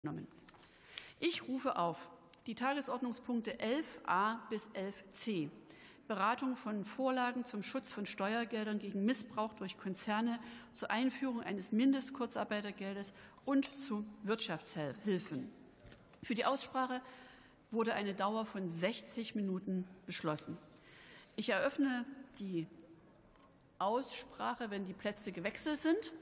genommen. Ich rufe auf die Tagesordnungspunkte 11a bis 11c, Beratung von Vorlagen zum Schutz von Steuergeldern gegen Missbrauch durch Konzerne, zur Einführung eines Mindestkurzarbeitergeldes und zu Wirtschaftshilfen. Für die Aussprache wurde eine Dauer von 60 Minuten beschlossen. Ich eröffne die Aussprache, wenn die Plätze gewechselt sind.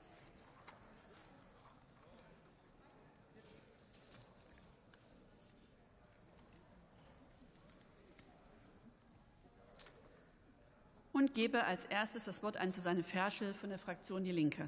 Und gebe als erstes das Wort an Susanne Ferschel von der Fraktion Die Linke.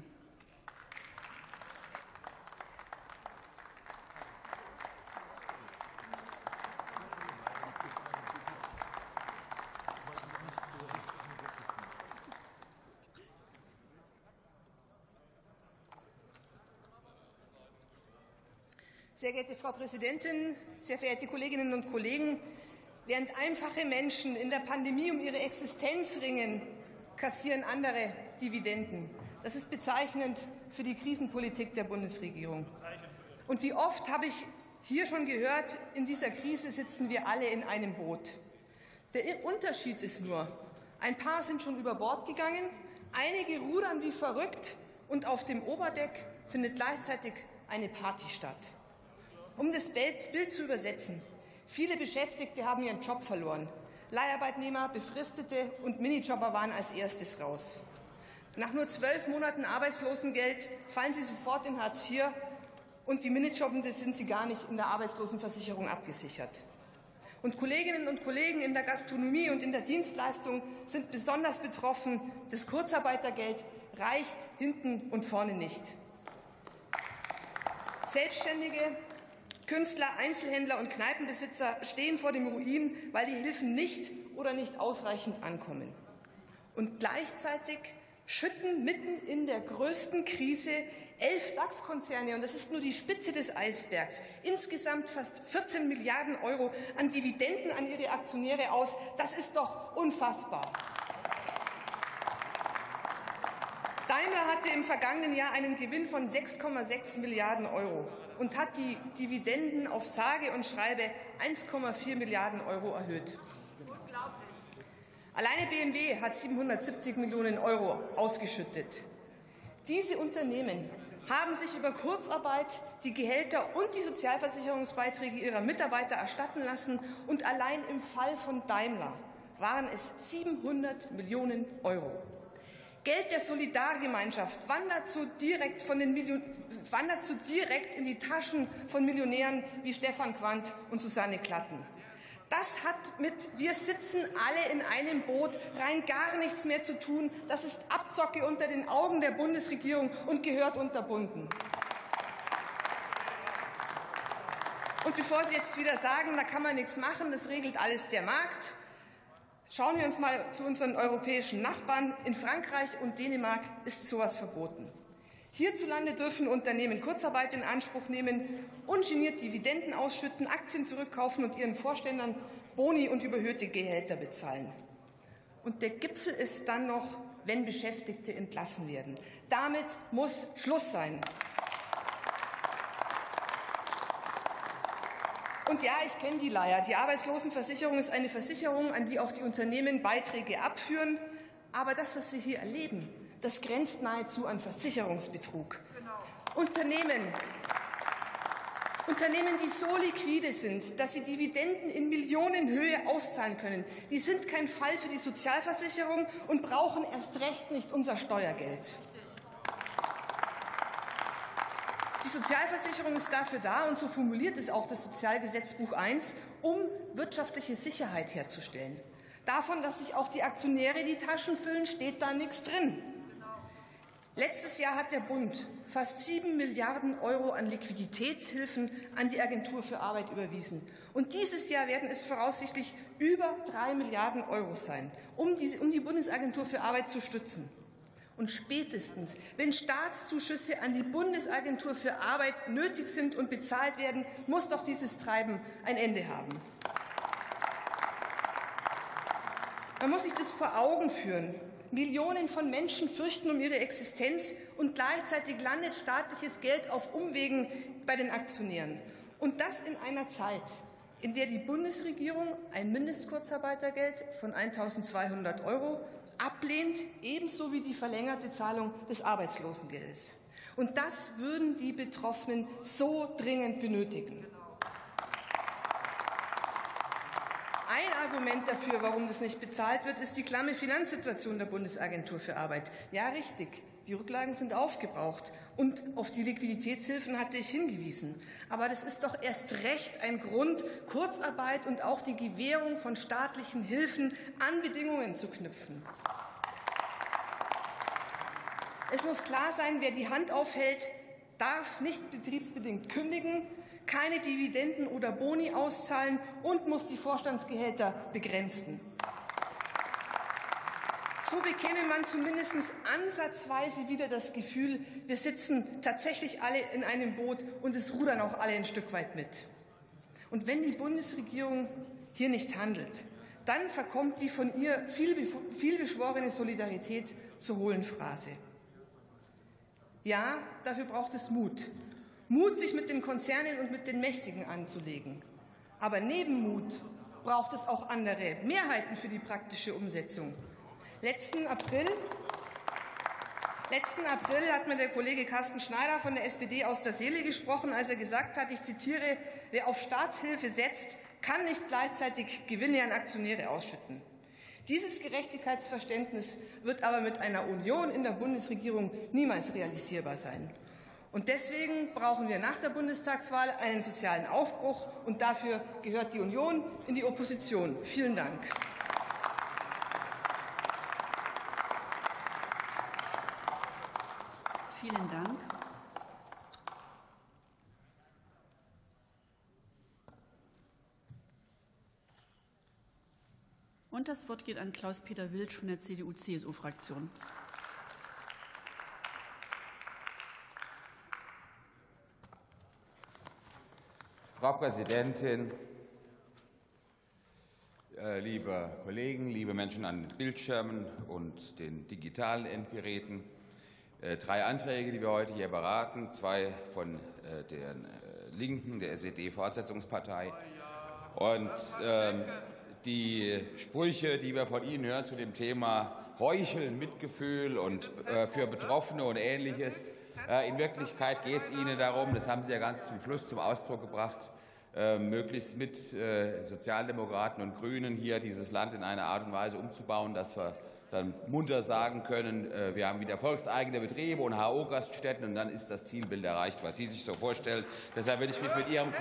Sehr geehrte Frau Präsidentin, sehr verehrte Kolleginnen und Kollegen! Während einfache Menschen in der Pandemie um ihre Existenz ringen, kassieren andere Dividenden. Das ist bezeichnend für die Krisenpolitik der Bundesregierung. Und wie oft habe ich hier schon gehört, in dieser Krise sitzen wir alle in einem Boot. Der Unterschied ist nur, ein paar sind schon über Bord gegangen, einige rudern wie verrückt und auf dem Oberdeck findet gleichzeitig eine Party statt. Um das Bild zu übersetzen: Viele Beschäftigte haben ihren Job verloren. Leiharbeitnehmer, Befristete und Minijobber waren als erstes raus. Nach nur 12 Monaten Arbeitslosengeld fallen sie sofort in Hartz IV, und die Minijobbende sind sie gar nicht in der Arbeitslosenversicherung abgesichert. Und Kolleginnen und Kollegen in der Gastronomie und in der Dienstleistung sind besonders betroffen. Das Kurzarbeitergeld reicht hinten und vorne nicht. Selbstständige, Künstler, Einzelhändler und Kneipenbesitzer stehen vor dem Ruin, weil die Hilfen nicht oder nicht ausreichend ankommen. Und gleichzeitig schütten mitten in der größten Krise 11 DAX-Konzerne, und das ist nur die Spitze des Eisbergs, insgesamt fast 14 Milliarden € an Dividenden an ihre Aktionäre aus. Das ist doch unfassbar. Daimler hatte im vergangenen Jahr einen Gewinn von 6,6 Milliarden € und hat die Dividenden auf sage und schreibe 1,4 Milliarden € erhöht. Alleine BMW hat 770 Millionen € ausgeschüttet. Diese Unternehmen haben sich über Kurzarbeit die Gehälter und die Sozialversicherungsbeiträge ihrer Mitarbeiter erstatten lassen, und allein im Fall von Daimler waren es 700 Millionen €. Geld der Solidargemeinschaft wandert so direkt in die Taschen von Millionären wie Stefan Quandt und Susanne Klatten. Das hat mit "Wir sitzen alle in einem Boot" rein gar nichts mehr zu tun. Das ist Abzocke unter den Augen der Bundesregierung und gehört unterbunden. Und bevor Sie jetzt wieder sagen, da kann man nichts machen, das regelt alles der Markt, schauen wir uns mal zu unseren europäischen Nachbarn. In Frankreich und Dänemark ist sowas verboten. Hierzulande dürfen Unternehmen Kurzarbeit in Anspruch nehmen, ungeniert Dividenden ausschütten, Aktien zurückkaufen und ihren Vorständern Boni und überhöhte Gehälter bezahlen. Und der Gipfel ist dann noch, wenn Beschäftigte entlassen werden. Damit muss Schluss sein. Und ja, ich kenne die Leier. Die Arbeitslosenversicherung ist eine Versicherung, an die auch die Unternehmen Beiträge abführen. Aber das, was wir hier erleben, das grenzt nahezu an Versicherungsbetrug. Unternehmen, die so liquide sind, dass sie Dividenden in Millionenhöhe auszahlen können, die sind kein Fall für die Sozialversicherung und brauchen erst recht nicht unser Steuergeld. Die Sozialversicherung ist dafür da, und so formuliert es auch das Sozialgesetzbuch I, um wirtschaftliche Sicherheit herzustellen. Davon, dass sich auch die Aktionäre die Taschen füllen, steht da nichts drin. Letztes Jahr hat der Bund fast 7 Milliarden € an Liquiditätshilfen an die Agentur für Arbeit überwiesen. Und dieses Jahr werden es voraussichtlich über 3 Milliarden € sein, um die Bundesagentur für Arbeit zu stützen. Und spätestens, wenn Staatszuschüsse an die Bundesagentur für Arbeit nötig sind und bezahlt werden, muss doch dieses Treiben ein Ende haben. Man muss sich das vor Augen führen. Millionen von Menschen fürchten um ihre Existenz und gleichzeitig landet staatliches Geld auf Umwegen bei den Aktionären. Und das in einer Zeit, in der die Bundesregierung ein Mindestkurzarbeitergeld von 1.200 € ablehnt, ebenso wie die verlängerte Zahlung des Arbeitslosengeldes. Und das würden die Betroffenen so dringend benötigen. Ein Argument dafür, warum das nicht bezahlt wird, ist die klamme Finanzsituation der Bundesagentur für Arbeit. Ja, richtig, die Rücklagen sind aufgebraucht und auf die Liquiditätshilfen hatte ich hingewiesen. Aber das ist doch erst recht ein Grund, Kurzarbeit und auch die Gewährung von staatlichen Hilfen an Bedingungen zu knüpfen. Es muss klar sein, wer die Hand aufhält, darf nicht betriebsbedingt kündigen, keine Dividenden oder Boni auszahlen und muss die Vorstandsgehälter begrenzen. So bekäme man zumindest ansatzweise wieder das Gefühl, wir sitzen tatsächlich alle in einem Boot und es rudern auch alle ein Stück weit mit. Und wenn die Bundesregierung hier nicht handelt, dann verkommt die von ihr vielbeschworene Solidarität zur hohlen Phrase. Ja, dafür braucht es Mut. Mut, sich mit den Konzernen und mit den Mächtigen anzulegen. Aber neben Mut braucht es auch andere Mehrheiten für die praktische Umsetzung. Letzten April hat mir der Kollege Carsten Schneider von der SPD aus der Seele gesprochen, als er gesagt hat, ich zitiere, wer auf Staatshilfe setzt, kann nicht gleichzeitig Gewinne an Aktionäre ausschütten. Dieses Gerechtigkeitsverständnis wird aber mit einer Union in der Bundesregierung niemals realisierbar sein. Und deswegen brauchen wir nach der Bundestagswahl einen sozialen Aufbruch, und dafür gehört die Union in die Opposition. Vielen Dank. Vielen Dank. Und das Wort geht an Klaus-Peter Wiltsch von der CDU-CSU-Fraktion. Frau Präsidentin, liebe Kollegen, liebe Menschen an den Bildschirmen und den digitalen Endgeräten! 3 Anträge, die wir heute hier beraten, 2 von der Linken, der SED-Fortsetzungspartei. Und die Sprüche, die wir von Ihnen hören zu dem Thema Heucheln, Mitgefühl und für Betroffene und Ähnliches, in Wirklichkeit geht es Ihnen darum, das haben Sie ja ganz zum Schluss zum Ausdruck gebracht, möglichst mit Sozialdemokraten und Grünen hier dieses Land in einer Art und Weise umzubauen, dass wir dann munter sagen können, wir haben wieder volkseigene Betriebe und HO-Gaststätten, und dann ist das Zielbild erreicht, was Sie sich so vorstellen. Deshalb will ich mich mit Ihrem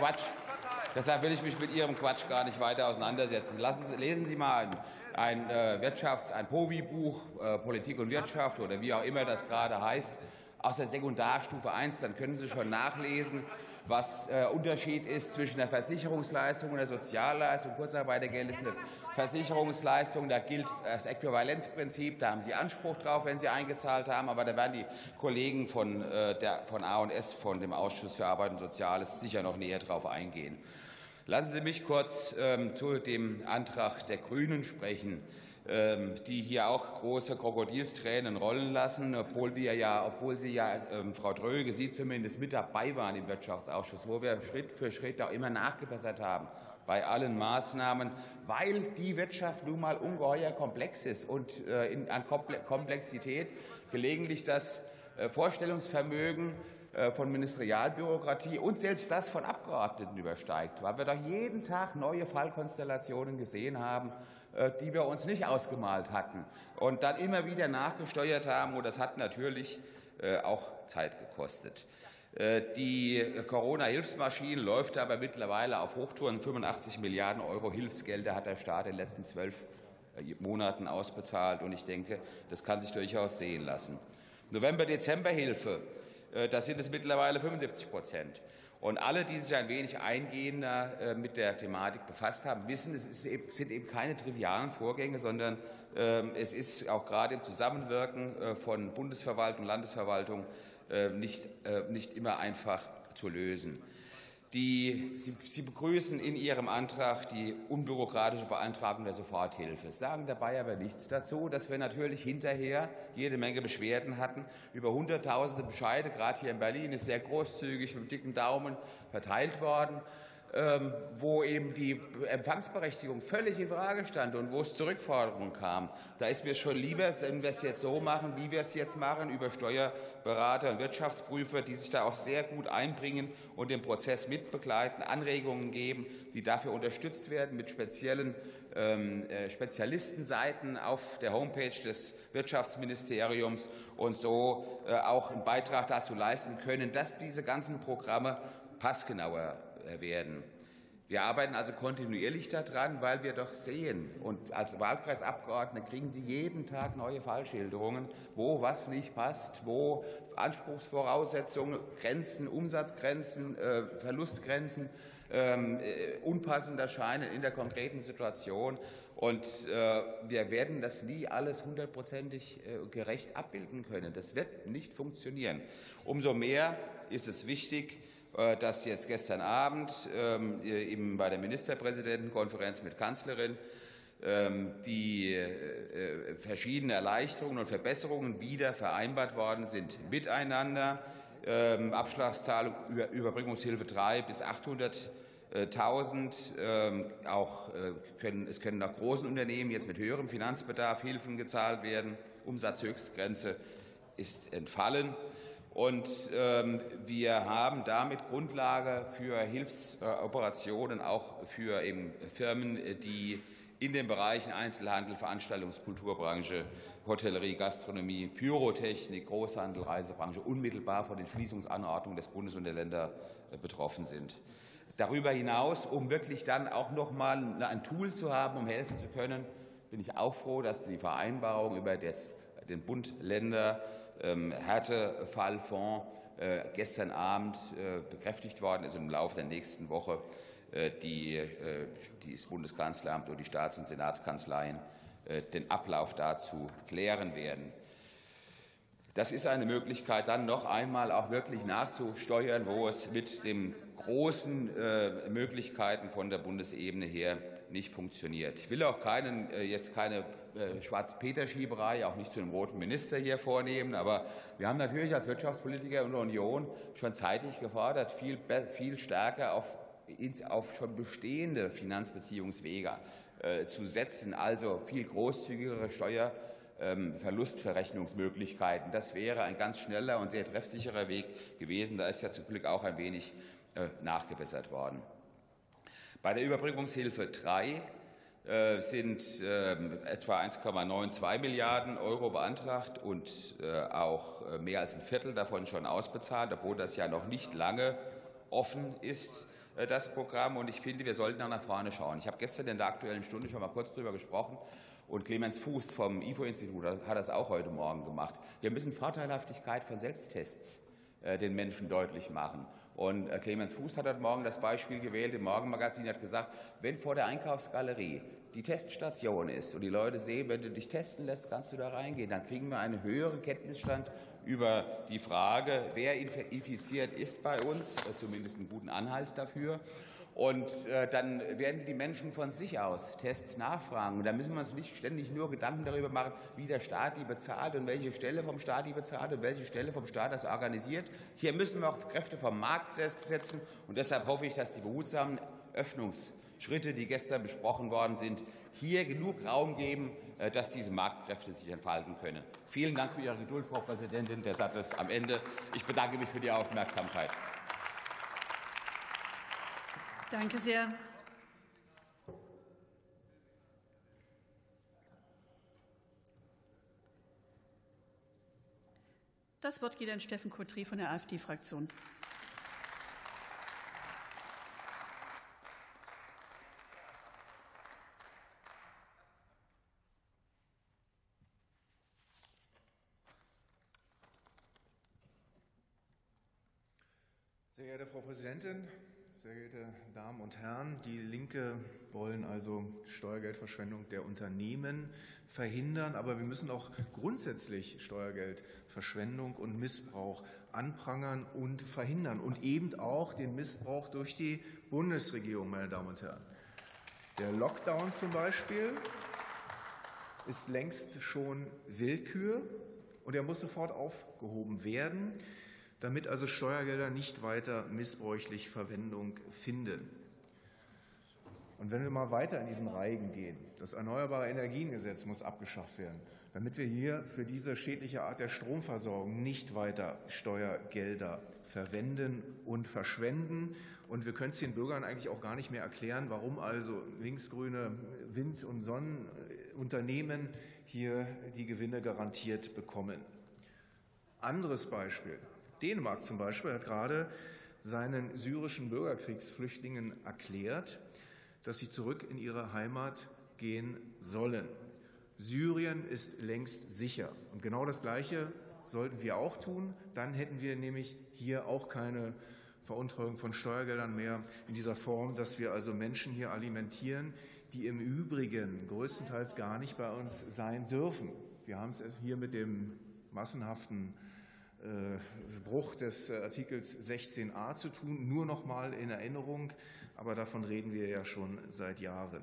Quatsch gar nicht weiter auseinandersetzen. Lesen Sie mal ein POVI-Buch, Politik und Wirtschaft oder wie auch immer das gerade heißt, aus der Sekundarstufe 1, dann können Sie schon nachlesen, was Unterschied ist zwischen der Versicherungsleistung und der Sozialleistung. Kurzarbeitergeld ist eine Versicherungsleistung, da gilt das Äquivalenzprinzip, da haben Sie Anspruch drauf, wenn Sie eingezahlt haben, aber da werden die Kollegen von A&S, von dem Ausschuss für Arbeit und Soziales, sicher noch näher drauf eingehen. Lassen Sie mich kurz zu dem Antrag der Grünen sprechen, die hier auch große Krokodilstränen rollen lassen, obwohl Sie ja, Frau Dröge, Sie zumindest mit dabei waren im Wirtschaftsausschuss, wo wir Schritt für Schritt auch immer nachgebessert haben bei allen Maßnahmen, weil die Wirtschaft nun mal ungeheuer komplex ist und an Komplexität gelegentlich das Vorstellungsvermögen von Ministerialbürokratie und selbst das von Abgeordneten übersteigt, weil wir doch jeden Tag neue Fallkonstellationen gesehen haben, die wir uns nicht ausgemalt hatten und dann immer wieder nachgesteuert haben. Und das hat natürlich auch Zeit gekostet. Die Corona-Hilfsmaschine läuft aber mittlerweile auf Hochtouren. 85 Milliarden € Hilfsgelder hat der Staat in den letzten 12 Monaten ausbezahlt. Und ich denke, das kann sich durchaus sehen lassen. November-Dezember-Hilfe, das sind es mittlerweile 75%. Und alle, die sich ein wenig eingehender mit der Thematik befasst haben, wissen, es sind eben keine trivialen Vorgänge, sondern es ist auch gerade im Zusammenwirken von Bundesverwaltung, Landesverwaltung nicht immer einfach zu lösen. Sie begrüßen in Ihrem Antrag die unbürokratische Beantragung der Soforthilfe, sagen dabei aber nichts dazu, dass wir natürlich hinterher jede Menge Beschwerden hatten über hunderttausende Bescheide. Gerade hier in Berlin ist sehr großzügig mit dicken Daumen verteilt worden, wo eben die Empfangsberechtigung völlig in Frage stand und wo es zu Rückforderungen kam. Da ist mir schon lieber, wenn wir es jetzt so machen, wie wir es jetzt machen, über Steuerberater und Wirtschaftsprüfer, die sich da auch sehr gut einbringen und den Prozess mitbegleiten, Anregungen geben, die dafür unterstützt werden mit speziellen Spezialistenseiten auf der Homepage des Wirtschaftsministeriums und so auch einen Beitrag dazu leisten können, dass diese ganzen Programme passgenauer werden. Wir arbeiten also kontinuierlich daran, weil wir doch sehen, und als Wahlkreisabgeordnete kriegen Sie jeden Tag neue Fallschilderungen, wo was nicht passt, wo Anspruchsvoraussetzungen, Grenzen, Umsatzgrenzen, Verlustgrenzen unpassend erscheinen in der konkreten Situation. Und wir werden das nie alles hundertprozentig gerecht abbilden können. Das wird nicht funktionieren. Umso mehr ist es wichtig, dass jetzt gestern Abend eben bei der Ministerpräsidentenkonferenz mit Kanzlerin die verschiedenen Erleichterungen und Verbesserungen wieder vereinbart worden sind miteinander. Abschlagszahlung Überbringungshilfe 3 bis 800.000. Es können auch großen Unternehmen jetzt mit höherem Finanzbedarf Hilfen gezahlt werden. Umsatzhöchstgrenze ist entfallen. Und wir haben damit Grundlage für Hilfsoperationen auch für eben Firmen, die in den Bereichen Einzelhandel, Veranstaltungskulturbranche, Hotellerie, Gastronomie, Pyrotechnik, Großhandel, Reisebranche unmittelbar von den Schließungsanordnungen des Bundes und der Länder betroffen sind. Darüber hinaus, um wirklich dann auch noch mal ein Tool zu haben, um helfen zu können, bin ich auch froh, dass die Vereinbarung über den Bund-Länder Härtefallfonds gestern Abend bekräftigt worden ist und im Laufe der nächsten Woche das Bundeskanzleramt und die Staats- und Senatskanzleien den Ablauf dazu klären werden. Das ist eine Möglichkeit, dann noch einmal auch wirklich nachzusteuern, wo es mit den großen Möglichkeiten von der Bundesebene her nicht funktioniert. Ich will auch keine Schwarz-Peter-Schieberei, auch nicht zu einem roten Minister hier vornehmen. Aber wir haben natürlich als Wirtschaftspolitiker in der Union schon zeitig gefordert, viel stärker auf schon bestehende Finanzbeziehungswege zu setzen, also viel großzügigere Steuerverlustverrechnungsmöglichkeiten. Das wäre ein ganz schneller und sehr treffsicherer Weg gewesen. Da ist ja zum Glück auch ein wenig nachgebessert worden. Bei der Überbringungshilfe 3 sind etwa 1,92 Milliarden € beantragt und auch mehr als ein Viertel davon schon ausbezahlt, obwohl das ja noch nicht lange offen ist, das Programm. Und ich finde, wir sollten auch nach vorne schauen. Ich habe gestern in der Aktuellen Stunde schon mal kurz darüber gesprochen. Und Clemens Fuß vom IFO-Institut hat das auch heute Morgen gemacht. Wir müssen Vorteilhaftigkeit von Selbsttests den Menschen deutlich machen. Und Clemens Fuß hat heute Morgen das Beispiel gewählt, im Morgenmagazin hat gesagt, wenn vor der Einkaufsgalerie die Teststation ist und die Leute sehen, wenn du dich testen lässt, kannst du da reingehen, dann kriegen wir einen höheren Kenntnisstand über die Frage, wer infiziert ist bei uns, zumindest einen guten Anhalt dafür. Und dann werden die Menschen von sich aus Tests nachfragen. Und da müssen wir uns nicht ständig nur Gedanken darüber machen, wie der Staat die bezahlt und welche Stelle vom Staat die bezahlt und welche Stelle vom Staat das organisiert. Hier müssen wir auch Kräfte vom Markt setzen. Und deshalb hoffe ich, dass die behutsamen Öffnungsschritte, die gestern besprochen worden sind, hier genug Raum geben, dass diese Marktkräfte sich entfalten können. Vielen Dank für Ihre Geduld, Frau Präsidentin. Der Satz ist am Ende. Ich bedanke mich für die Aufmerksamkeit. Danke sehr. Das Wort geht an Steffen Kotry von der AfD-Fraktion. Sehr geehrte Frau Präsidentin, sehr geehrte Damen und Herren, die Linke wollen also Steuergeldverschwendung der Unternehmen verhindern, aber wir müssen auch grundsätzlich Steuergeldverschwendung und Missbrauch anprangern und verhindern und eben auch den Missbrauch durch die Bundesregierung, meine Damen und Herren. Der Lockdown zum Beispiel ist längst schon Willkür und er muss sofort aufgehoben werden, damit also Steuergelder nicht weiter missbräuchlich Verwendung finden. Und wenn wir mal weiter in diesen Reigen gehen, das Erneuerbare Energiengesetz muss abgeschafft werden, damit wir hier für diese schädliche Art der Stromversorgung nicht weiter Steuergelder verwenden und verschwenden. Und wir können es den Bürgern eigentlich auch gar nicht mehr erklären, warum also linksgrüne Wind- und Sonnenunternehmen hier die Gewinne garantiert bekommen. Anderes Beispiel. Dänemark zum Beispiel hat gerade seinen syrischen Bürgerkriegsflüchtlingen erklärt, dass sie zurück in ihre Heimat gehen sollen. Syrien ist längst sicher. Und genau das Gleiche sollten wir auch tun. Dann hätten wir nämlich hier auch keine Veruntreuung von Steuergeldern mehr in dieser Form, dass wir also Menschen hier alimentieren, die im Übrigen größtenteils gar nicht bei uns sein dürfen. Wir haben es hier mit dem massenhaften Bruch des Artikels 16a zu tun. Nur noch mal in Erinnerung, aber davon reden wir ja schon seit Jahren.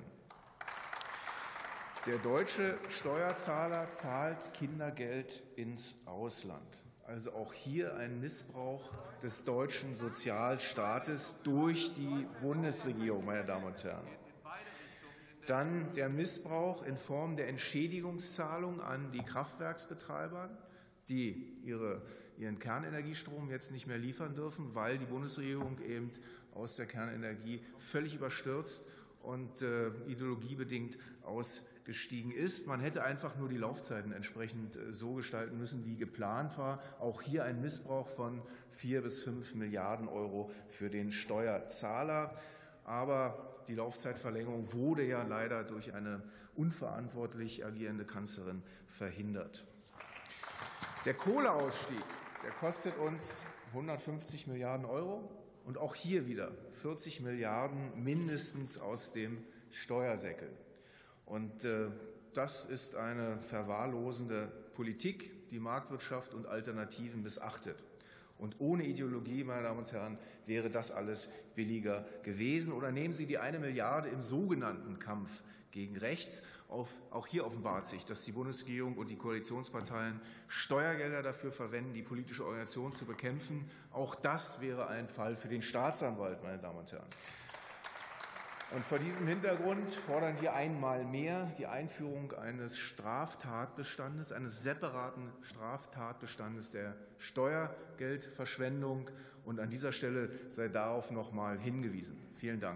Der deutsche Steuerzahler zahlt Kindergeld ins Ausland. Also auch hier ein Missbrauch des deutschen Sozialstaates durch die Bundesregierung, meine Damen und Herren. Dann der Missbrauch in Form der Entschädigungszahlung an die Kraftwerksbetreiber, die ihren Kernenergiestrom jetzt nicht mehr liefern dürfen, weil die Bundesregierung eben aus der Kernenergie völlig überstürzt und ideologiebedingt ausgestiegen ist. Man hätte einfach nur die Laufzeiten entsprechend so gestalten müssen, wie geplant war. Auch hier ein Missbrauch von 4 bis 5 Milliarden Euro für den Steuerzahler. Aber die Laufzeitverlängerung wurde ja leider durch eine unverantwortlich agierende Kanzlerin verhindert. Der Kohleausstieg, der kostet uns 150 Milliarden Euro und auch hier wieder 40 Milliarden mindestens aus dem Steuersäckel. Und das ist eine verwahrlosende Politik, die Marktwirtschaft und Alternativen missachtet. Und ohne Ideologie, meine Damen und Herren, wäre das alles billiger gewesen. Oder nehmen Sie die 1 Milliarde im sogenannten Kampf gegen rechts. Auch hier offenbart sich, dass die Bundesregierung und die Koalitionsparteien Steuergelder dafür verwenden, die politische Organisation zu bekämpfen. Auch das wäre ein Fall für den Staatsanwalt, meine Damen und Herren. Und vor diesem Hintergrund fordern wir einmal mehr die Einführung eines Straftatbestandes, eines separaten Straftatbestandes der Steuergeldverschwendung. Und an dieser Stelle sei darauf noch mal hingewiesen. Vielen Dank.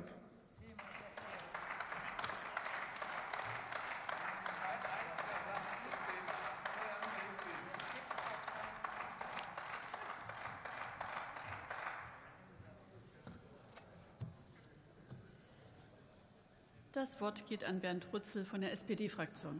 Das Wort geht an Bernd Rützel von der SPD-Fraktion.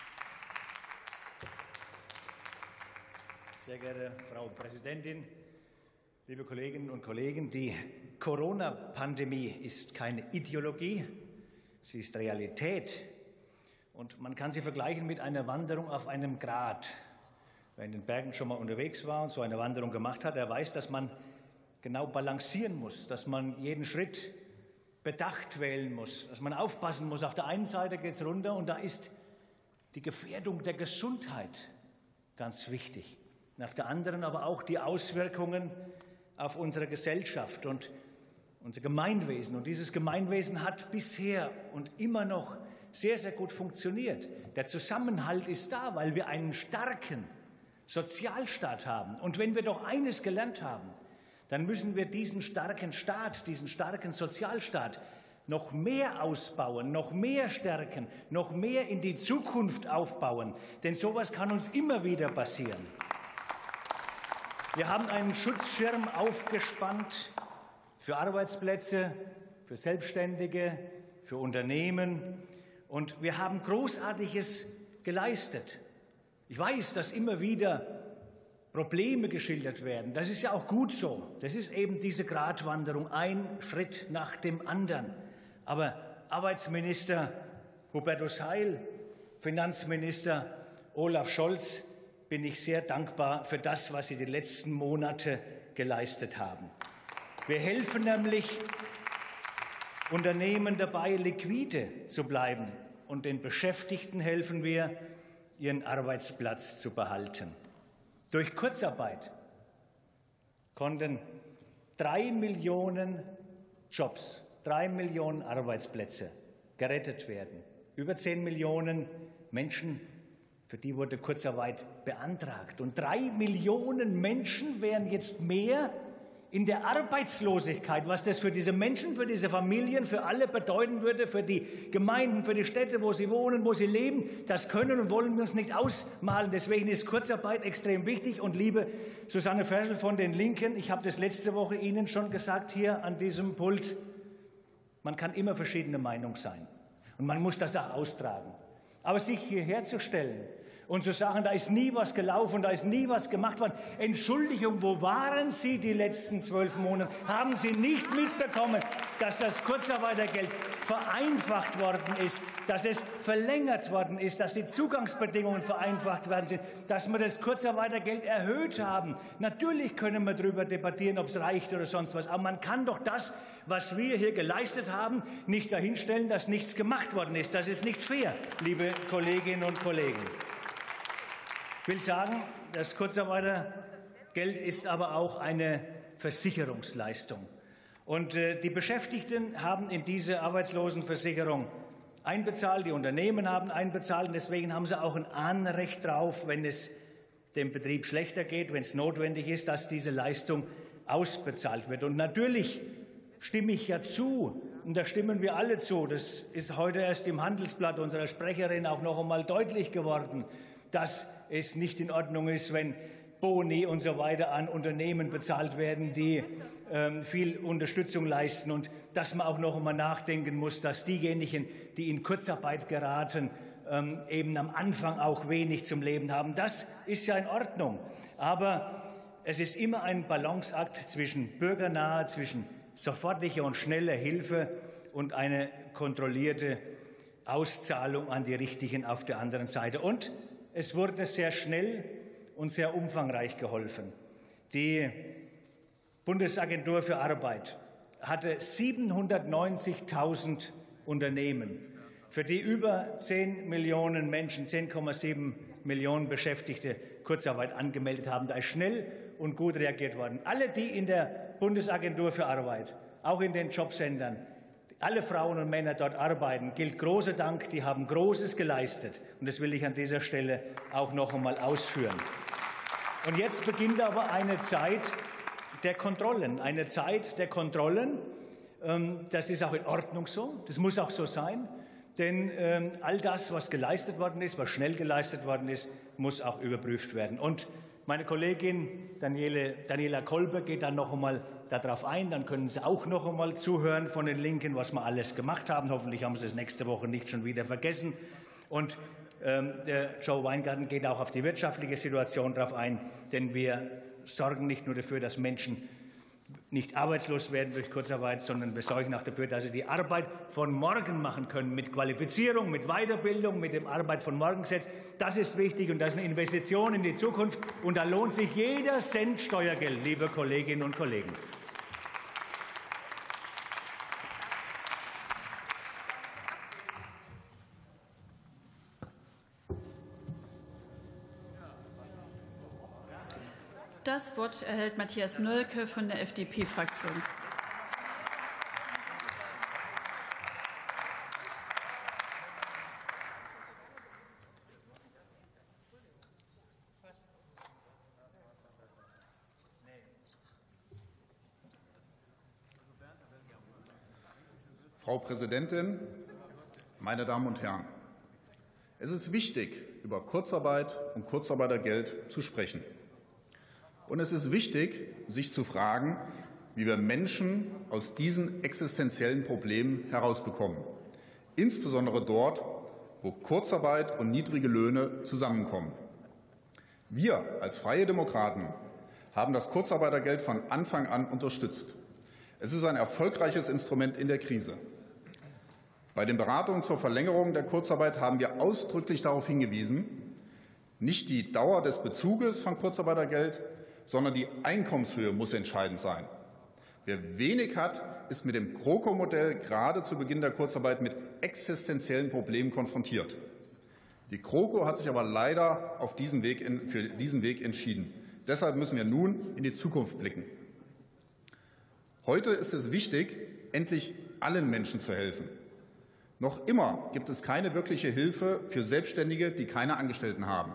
Sehr geehrte Frau Präsidentin, liebe Kolleginnen und Kollegen! Die Corona-Pandemie ist keine Ideologie, sie ist Realität. Und man kann sie vergleichen mit einer Wanderung auf einem Grat. Wer in den Bergen schon mal unterwegs war und so eine Wanderung gemacht hat, der weiß, dass man genau balancieren muss, dass man jeden Schritt bedacht wählen muss, dass man aufpassen muss. Auf der einen Seite geht es runter und da ist die Gefährdung der Gesundheit ganz wichtig. Und auf der anderen aber auch die Auswirkungen auf unsere Gesellschaft und unser Gemeinwesen. Und dieses Gemeinwesen hat bisher und immer noch sehr, sehr gut funktioniert. Der Zusammenhalt ist da, weil wir einen starken Sozialstaat haben. Und wenn wir doch eines gelernt haben, dann müssen wir diesen starken Staat, diesen starken Sozialstaat noch mehr ausbauen, noch mehr stärken, noch mehr in die Zukunft aufbauen. Denn sowas kann uns immer wieder passieren. Wir haben einen Schutzschirm aufgespannt für Arbeitsplätze, für Selbstständige, für Unternehmen. Und wir haben Großartiges geleistet. Ich weiß, dass immer wieder Probleme geschildert werden. Das ist ja auch gut so. Das ist eben diese Gratwanderung, ein Schritt nach dem anderen. Aber Arbeitsminister Hubertus Heil, Finanzminister Olaf Scholz, bin ich sehr dankbar für das, was Sie die letzten Monate geleistet haben. Wir helfen nämlich Unternehmen dabei, liquide zu bleiben, und den Beschäftigten helfen wir, ihren Arbeitsplatz zu behalten. Durch Kurzarbeit konnten 3 Millionen Jobs, 3 Millionen Arbeitsplätze gerettet werden. Über 10 Millionen Menschen, für die wurde Kurzarbeit beantragt. Und 3 Millionen Menschen wären jetzt mehr in der Arbeitslosigkeit, was das für diese Menschen, für diese Familien, für alle bedeuten würde, für die Gemeinden, für die Städte, wo sie wohnen, wo sie leben, das können und wollen wir uns nicht ausmalen. Deswegen ist Kurzarbeit extrem wichtig. Und liebe Susanne Ferschel von den Linken, ich habe das letzte Woche Ihnen schon gesagt hier an diesem Pult, man kann immer verschiedener Meinung sein und man muss das auch austragen. Aber sich hierher zu stellen und zu sagen, da ist nie was gelaufen, da ist nie was gemacht worden. Entschuldigung, wo waren Sie die letzten 12 Monate? Haben Sie nicht mitbekommen, dass das Kurzarbeitergeld vereinfacht worden ist, dass es verlängert worden ist, dass die Zugangsbedingungen vereinfacht worden sind, dass wir das Kurzarbeitergeld erhöht haben? Natürlich können wir darüber debattieren, ob es reicht oder sonst was. Aber man kann doch das, was wir hier geleistet haben, nicht dahinstellen, dass nichts gemacht worden ist. Das ist nicht fair, liebe Kolleginnen und Kollegen. Ich will sagen, das Kurzarbeitergeld ist aber auch eine Versicherungsleistung. Und die Beschäftigten haben in diese Arbeitslosenversicherung einbezahlt, die Unternehmen haben einbezahlt. Und deswegen haben sie auch ein Anrecht darauf, wenn es dem Betrieb schlechter geht, wenn es notwendig ist, dass diese Leistung ausbezahlt wird. Und natürlich stimme ich ja zu, und da stimmen wir alle zu, das ist heute erst im Handelsblatt unserer Sprecherin auch noch einmal deutlich geworden, dass es nicht in Ordnung ist, wenn Boni und so weiter an Unternehmen bezahlt werden, die viel Unterstützung leisten, und dass man auch noch einmal nachdenken muss, dass diejenigen, die in Kurzarbeit geraten, eben am Anfang auch wenig zum Leben haben. Das ist ja in Ordnung. Aber es ist immer ein Balanceakt zwischen bürgernahe, zwischen sofortiger und schneller Hilfe und eine kontrollierte Auszahlung an die Richtigen auf der anderen Seite. Und es wurde sehr schnell und sehr umfangreich geholfen. Die Bundesagentur für Arbeit hatte 790.000 Unternehmen, für die über 10 Millionen Menschen, 10,7 Millionen Beschäftigte Kurzarbeit angemeldet haben. Da ist schnell und gut reagiert worden. Alle, die in der Bundesagentur für Arbeit, auch in den Jobcentern, alle Frauen und Männer dort arbeiten, gilt großer Dank. Die haben Großes geleistet. Und das will ich an dieser Stelle auch noch einmal ausführen. Und jetzt beginnt aber eine Zeit der Kontrollen. Eine Zeit der Kontrollen. Das ist auch in Ordnung so. Das muss auch so sein. Denn all das, was geleistet worden ist, was schnell geleistet worden ist, muss auch überprüft werden. Und meine Kollegin Daniela Kolber geht dann noch einmal darauf ein. Dann können Sie auch noch einmal zuhören von den Linken, was wir alles gemacht haben. Hoffentlich haben Sie es nächste Woche nicht schon wieder vergessen. Und der Joe Weingarten geht auch auf die wirtschaftliche Situation darauf ein. Denn wir sorgen nicht nur dafür, dass Menschen nicht arbeitslos werden durch Kurzarbeit, sondern wir sorgen auch dafür, dass sie die Arbeit von morgen machen können, mit Qualifizierung, mit Weiterbildung, mit dem Arbeit von morgen Gesetz. Das ist wichtig, und das ist eine Investition in die Zukunft. Und da lohnt sich jeder Cent Steuergeld, liebe Kolleginnen und Kollegen. Das Wort erhält Matthias Nölke von der FDP-Fraktion. Frau Präsidentin, meine Damen und Herren! Es ist wichtig, über Kurzarbeit und Kurzarbeitergeld zu sprechen. Und es ist wichtig, sich zu fragen, wie wir Menschen aus diesen existenziellen Problemen herausbekommen, insbesondere dort, wo Kurzarbeit und niedrige Löhne zusammenkommen. Wir als Freie Demokraten haben das Kurzarbeitergeld von Anfang an unterstützt. Es ist ein erfolgreiches Instrument in der Krise. Bei den Beratungen zur Verlängerung der Kurzarbeit haben wir ausdrücklich darauf hingewiesen, Nicht die Dauer des Bezuges von Kurzarbeitergeld, sondern die Einkommenshöhe muss entscheidend sein. Wer wenig hat, ist mit dem GroKo-Modell gerade zu Beginn der Kurzarbeit mit existenziellen Problemen konfrontiert. Die GroKo hat sich aber leider für diesen Weg entschieden. Deshalb müssen wir nun in die Zukunft blicken. Heute ist es wichtig, endlich allen Menschen zu helfen. Noch immer gibt es keine wirkliche Hilfe für Selbstständige, die keine Angestellten haben.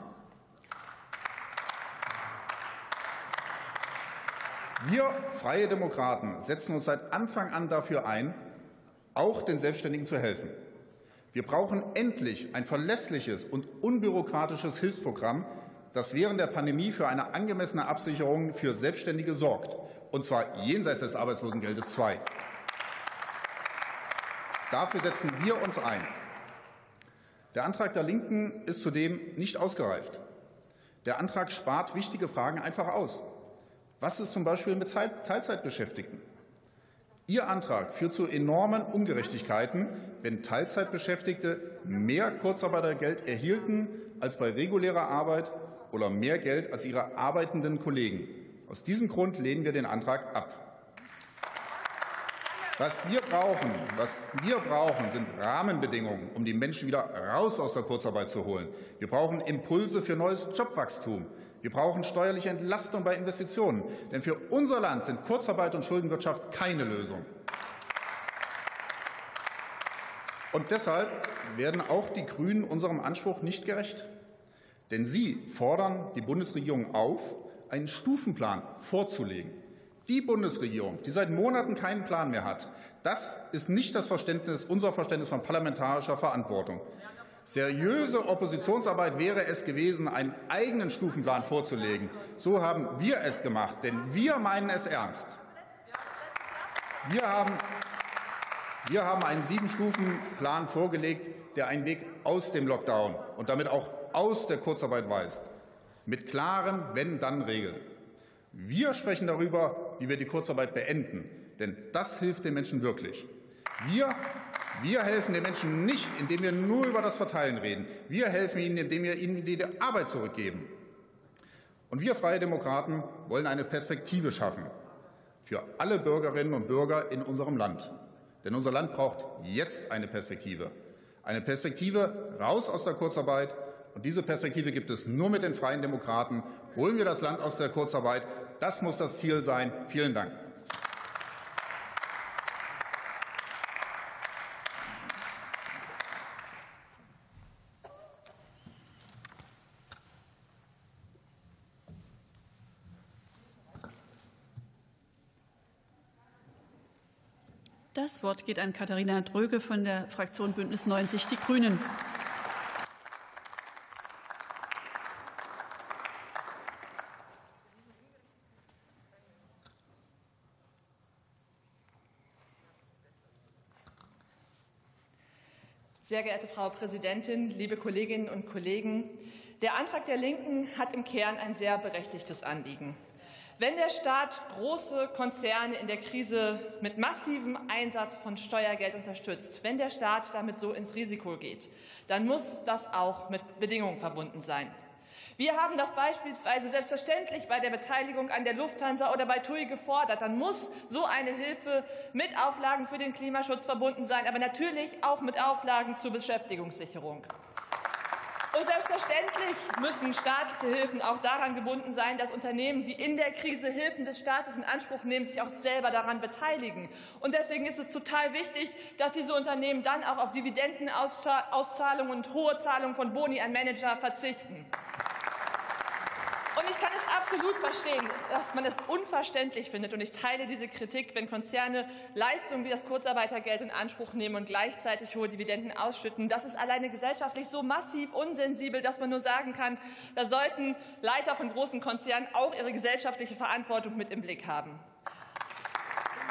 Wir Freie Demokraten setzen uns seit Anfang an dafür ein, auch den Selbstständigen zu helfen. Wir brauchen endlich ein verlässliches und unbürokratisches Hilfsprogramm, das während der Pandemie für eine angemessene Absicherung für Selbstständige sorgt, und zwar jenseits des Arbeitslosengeldes II. Dafür setzen wir uns ein. Der Antrag der Linken ist zudem nicht ausgereift. Der Antrag spart wichtige Fragen einfach aus. Was ist zum Beispiel mit Teilzeitbeschäftigten? Ihr Antrag führt zu enormen Ungerechtigkeiten, wenn Teilzeitbeschäftigte mehr Kurzarbeitergeld erhielten als bei regulärer Arbeit oder mehr Geld als ihre arbeitenden Kollegen. Aus diesem Grund lehnen wir den Antrag ab. Was wir brauchen, sind Rahmenbedingungen, um die Menschen wieder raus aus der Kurzarbeit zu holen. Wir brauchen Impulse für neues Jobwachstum. Wir brauchen steuerliche Entlastung bei Investitionen. Denn für unser Land sind Kurzarbeit und Schuldenwirtschaft keine Lösung. Und deshalb werden auch die Grünen unserem Anspruch nicht gerecht. Denn sie fordern die Bundesregierung auf, einen Stufenplan vorzulegen. Die Bundesregierung, die seit Monaten keinen Plan mehr hat, das ist nicht unser Verständnis von parlamentarischer Verantwortung. Seriöse Oppositionsarbeit wäre es gewesen, einen eigenen Stufenplan vorzulegen. So haben wir es gemacht, denn wir meinen es ernst. Wir haben einen 7-Stufen-Plan vorgelegt, der einen Weg aus dem Lockdown und damit auch aus der Kurzarbeit weist, mit klaren Wenn-Dann-Regeln. Wir sprechen darüber, wie wir die Kurzarbeit beenden, denn das hilft den Menschen wirklich. Wir helfen den Menschen nicht, indem wir nur über das Verteilen reden. Wir helfen ihnen, indem wir ihnen die Arbeit zurückgeben. Und wir Freie Demokraten wollen eine Perspektive schaffen für alle Bürgerinnen und Bürger in unserem Land. Denn unser Land braucht jetzt eine Perspektive. Eine Perspektive raus aus der Kurzarbeit. Und diese Perspektive gibt es nur mit den Freien Demokraten. Holen wir das Land aus der Kurzarbeit. Das muss das Ziel sein. Vielen Dank. Das Wort geht an Katharina Dröge von der Fraktion Bündnis 90 Die Grünen. Sehr geehrte Frau Präsidentin, liebe Kolleginnen und Kollegen! Der Antrag der Linken hat im Kern ein sehr berechtigtes Anliegen. Wenn der Staat große Konzerne in der Krise mit massivem Einsatz von Steuergeld unterstützt, wenn der Staat damit so ins Risiko geht, dann muss das auch mit Bedingungen verbunden sein. Wir haben das beispielsweise selbstverständlich bei der Beteiligung an der Lufthansa oder bei TUI gefordert. Dann muss so eine Hilfe mit Auflagen für den Klimaschutz verbunden sein, aber natürlich auch mit Auflagen zur Beschäftigungssicherung. Und selbstverständlich müssen staatliche Hilfen auch daran gebunden sein, dass Unternehmen, die in der Krise Hilfen des Staates in Anspruch nehmen, sich auch selber daran beteiligen. Und deswegen ist es total wichtig, dass diese Unternehmen dann auch auf Dividendenauszahlungen und hohe Zahlungen von Boni an Manager verzichten. Und ich kann es absolut verstehen, dass man es unverständlich findet. Und ich teile diese Kritik, wenn Konzerne Leistungen wie das Kurzarbeitergeld in Anspruch nehmen und gleichzeitig hohe Dividenden ausschütten. Das ist alleine gesellschaftlich so massiv unsensibel, dass man nur sagen kann, da sollten Leiter von großen Konzernen auch ihre gesellschaftliche Verantwortung mit im Blick haben.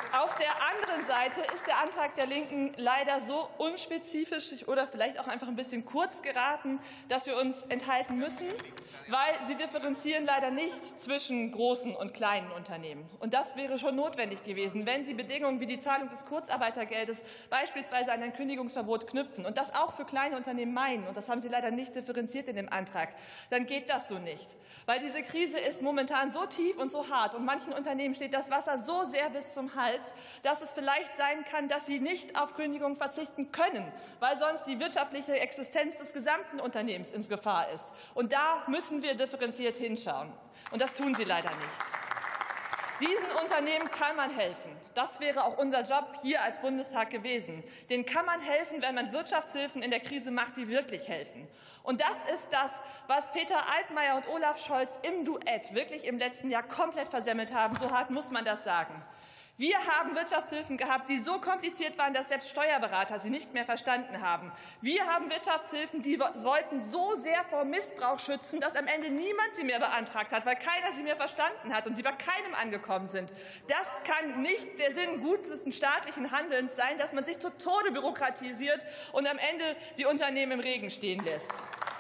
Auf der anderen Seite ist der Antrag der Linken leider so unspezifisch oder vielleicht auch einfach ein bisschen kurz geraten, dass wir uns enthalten müssen, weil sie differenzieren leider nicht zwischen großen und kleinen Unternehmen. Und das wäre schon notwendig gewesen, wenn sie Bedingungen wie die Zahlung des Kurzarbeitergeldes beispielsweise an ein Kündigungsverbot knüpfen und das auch für kleine Unternehmen meinen, und das haben sie leider nicht differenziert in dem Antrag, dann geht das so nicht. Weil diese Krise ist momentan so tief und so hart und manchen Unternehmen steht das Wasser so sehr bis zum Hals, dass es vielleicht sein kann, dass sie nicht auf Kündigung verzichten können, weil sonst die wirtschaftliche Existenz des gesamten Unternehmens in Gefahr ist. Und da müssen wir differenziert hinschauen. Und das tun sie leider nicht. Diesen Unternehmen kann man helfen. Das wäre auch unser Job hier als Bundestag gewesen. Denen kann man helfen, wenn man Wirtschaftshilfen in der Krise macht, die wirklich helfen. Und das ist das, was Peter Altmaier und Olaf Scholz im Duett wirklich im letzten Jahr komplett versemmelt haben. So hart muss man das sagen. Wir haben Wirtschaftshilfen gehabt, die so kompliziert waren, dass selbst Steuerberater sie nicht mehr verstanden haben. Wir haben Wirtschaftshilfen, die wollten so sehr vor Missbrauch schützen, dass am Ende niemand sie mehr beantragt hat, weil keiner sie mehr verstanden hat und sie bei keinem angekommen sind. Das kann nicht der Sinn guten staatlichen Handelns sein, dass man sich zu Tode bürokratisiert und am Ende die Unternehmen im Regen stehen lässt.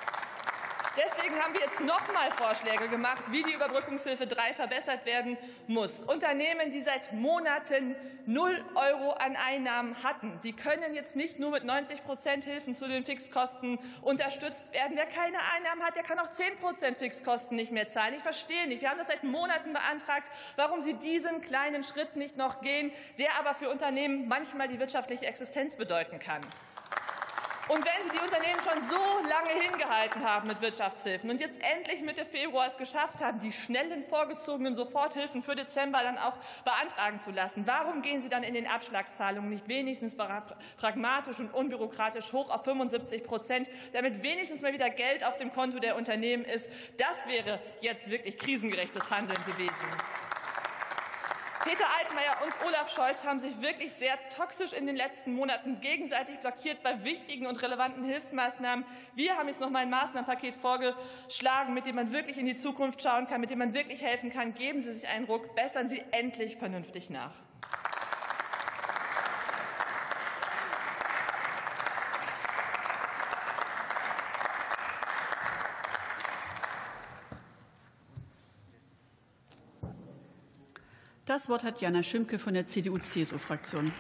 Deswegen haben wir jetzt noch einmal Vorschläge gemacht, wie die Überbrückungshilfe 3 verbessert werden muss. Unternehmen, die seit Monaten 0 € an Einnahmen hatten, die können jetzt nicht nur mit 90% Hilfen zu den Fixkosten unterstützt werden. Wer keine Einnahmen hat, der kann auch 10% Fixkosten nicht mehr zahlen. Ich verstehe nicht. Wir haben das seit Monaten beantragt, warum Sie diesen kleinen Schritt nicht noch gehen, der aber für Unternehmen manchmal die wirtschaftliche Existenz bedeuten kann. Und wenn Sie die Unternehmen schon so lange hingehalten haben mit Wirtschaftshilfen und jetzt endlich Mitte Februar es geschafft haben, die schnellen vorgezogenen Soforthilfen für Dezember dann auch beantragen zu lassen, warum gehen Sie dann in den Abschlagszahlungen nicht wenigstens pragmatisch und unbürokratisch hoch auf 75%, damit wenigstens mal wieder Geld auf dem Konto der Unternehmen ist? Das wäre jetzt wirklich krisengerechtes Handeln gewesen. Peter Altmaier und Olaf Scholz haben sich wirklich sehr toxisch in den letzten Monaten gegenseitig blockiert bei wichtigen und relevanten Hilfsmaßnahmen. Wir haben jetzt noch mal ein Maßnahmenpaket vorgeschlagen, mit dem man wirklich in die Zukunft schauen kann, mit dem man wirklich helfen kann. Geben Sie sich einen Ruck, bessern Sie endlich vernünftig nach. Das Wort hat Jana Schimke von der CDU-CSU-Fraktion.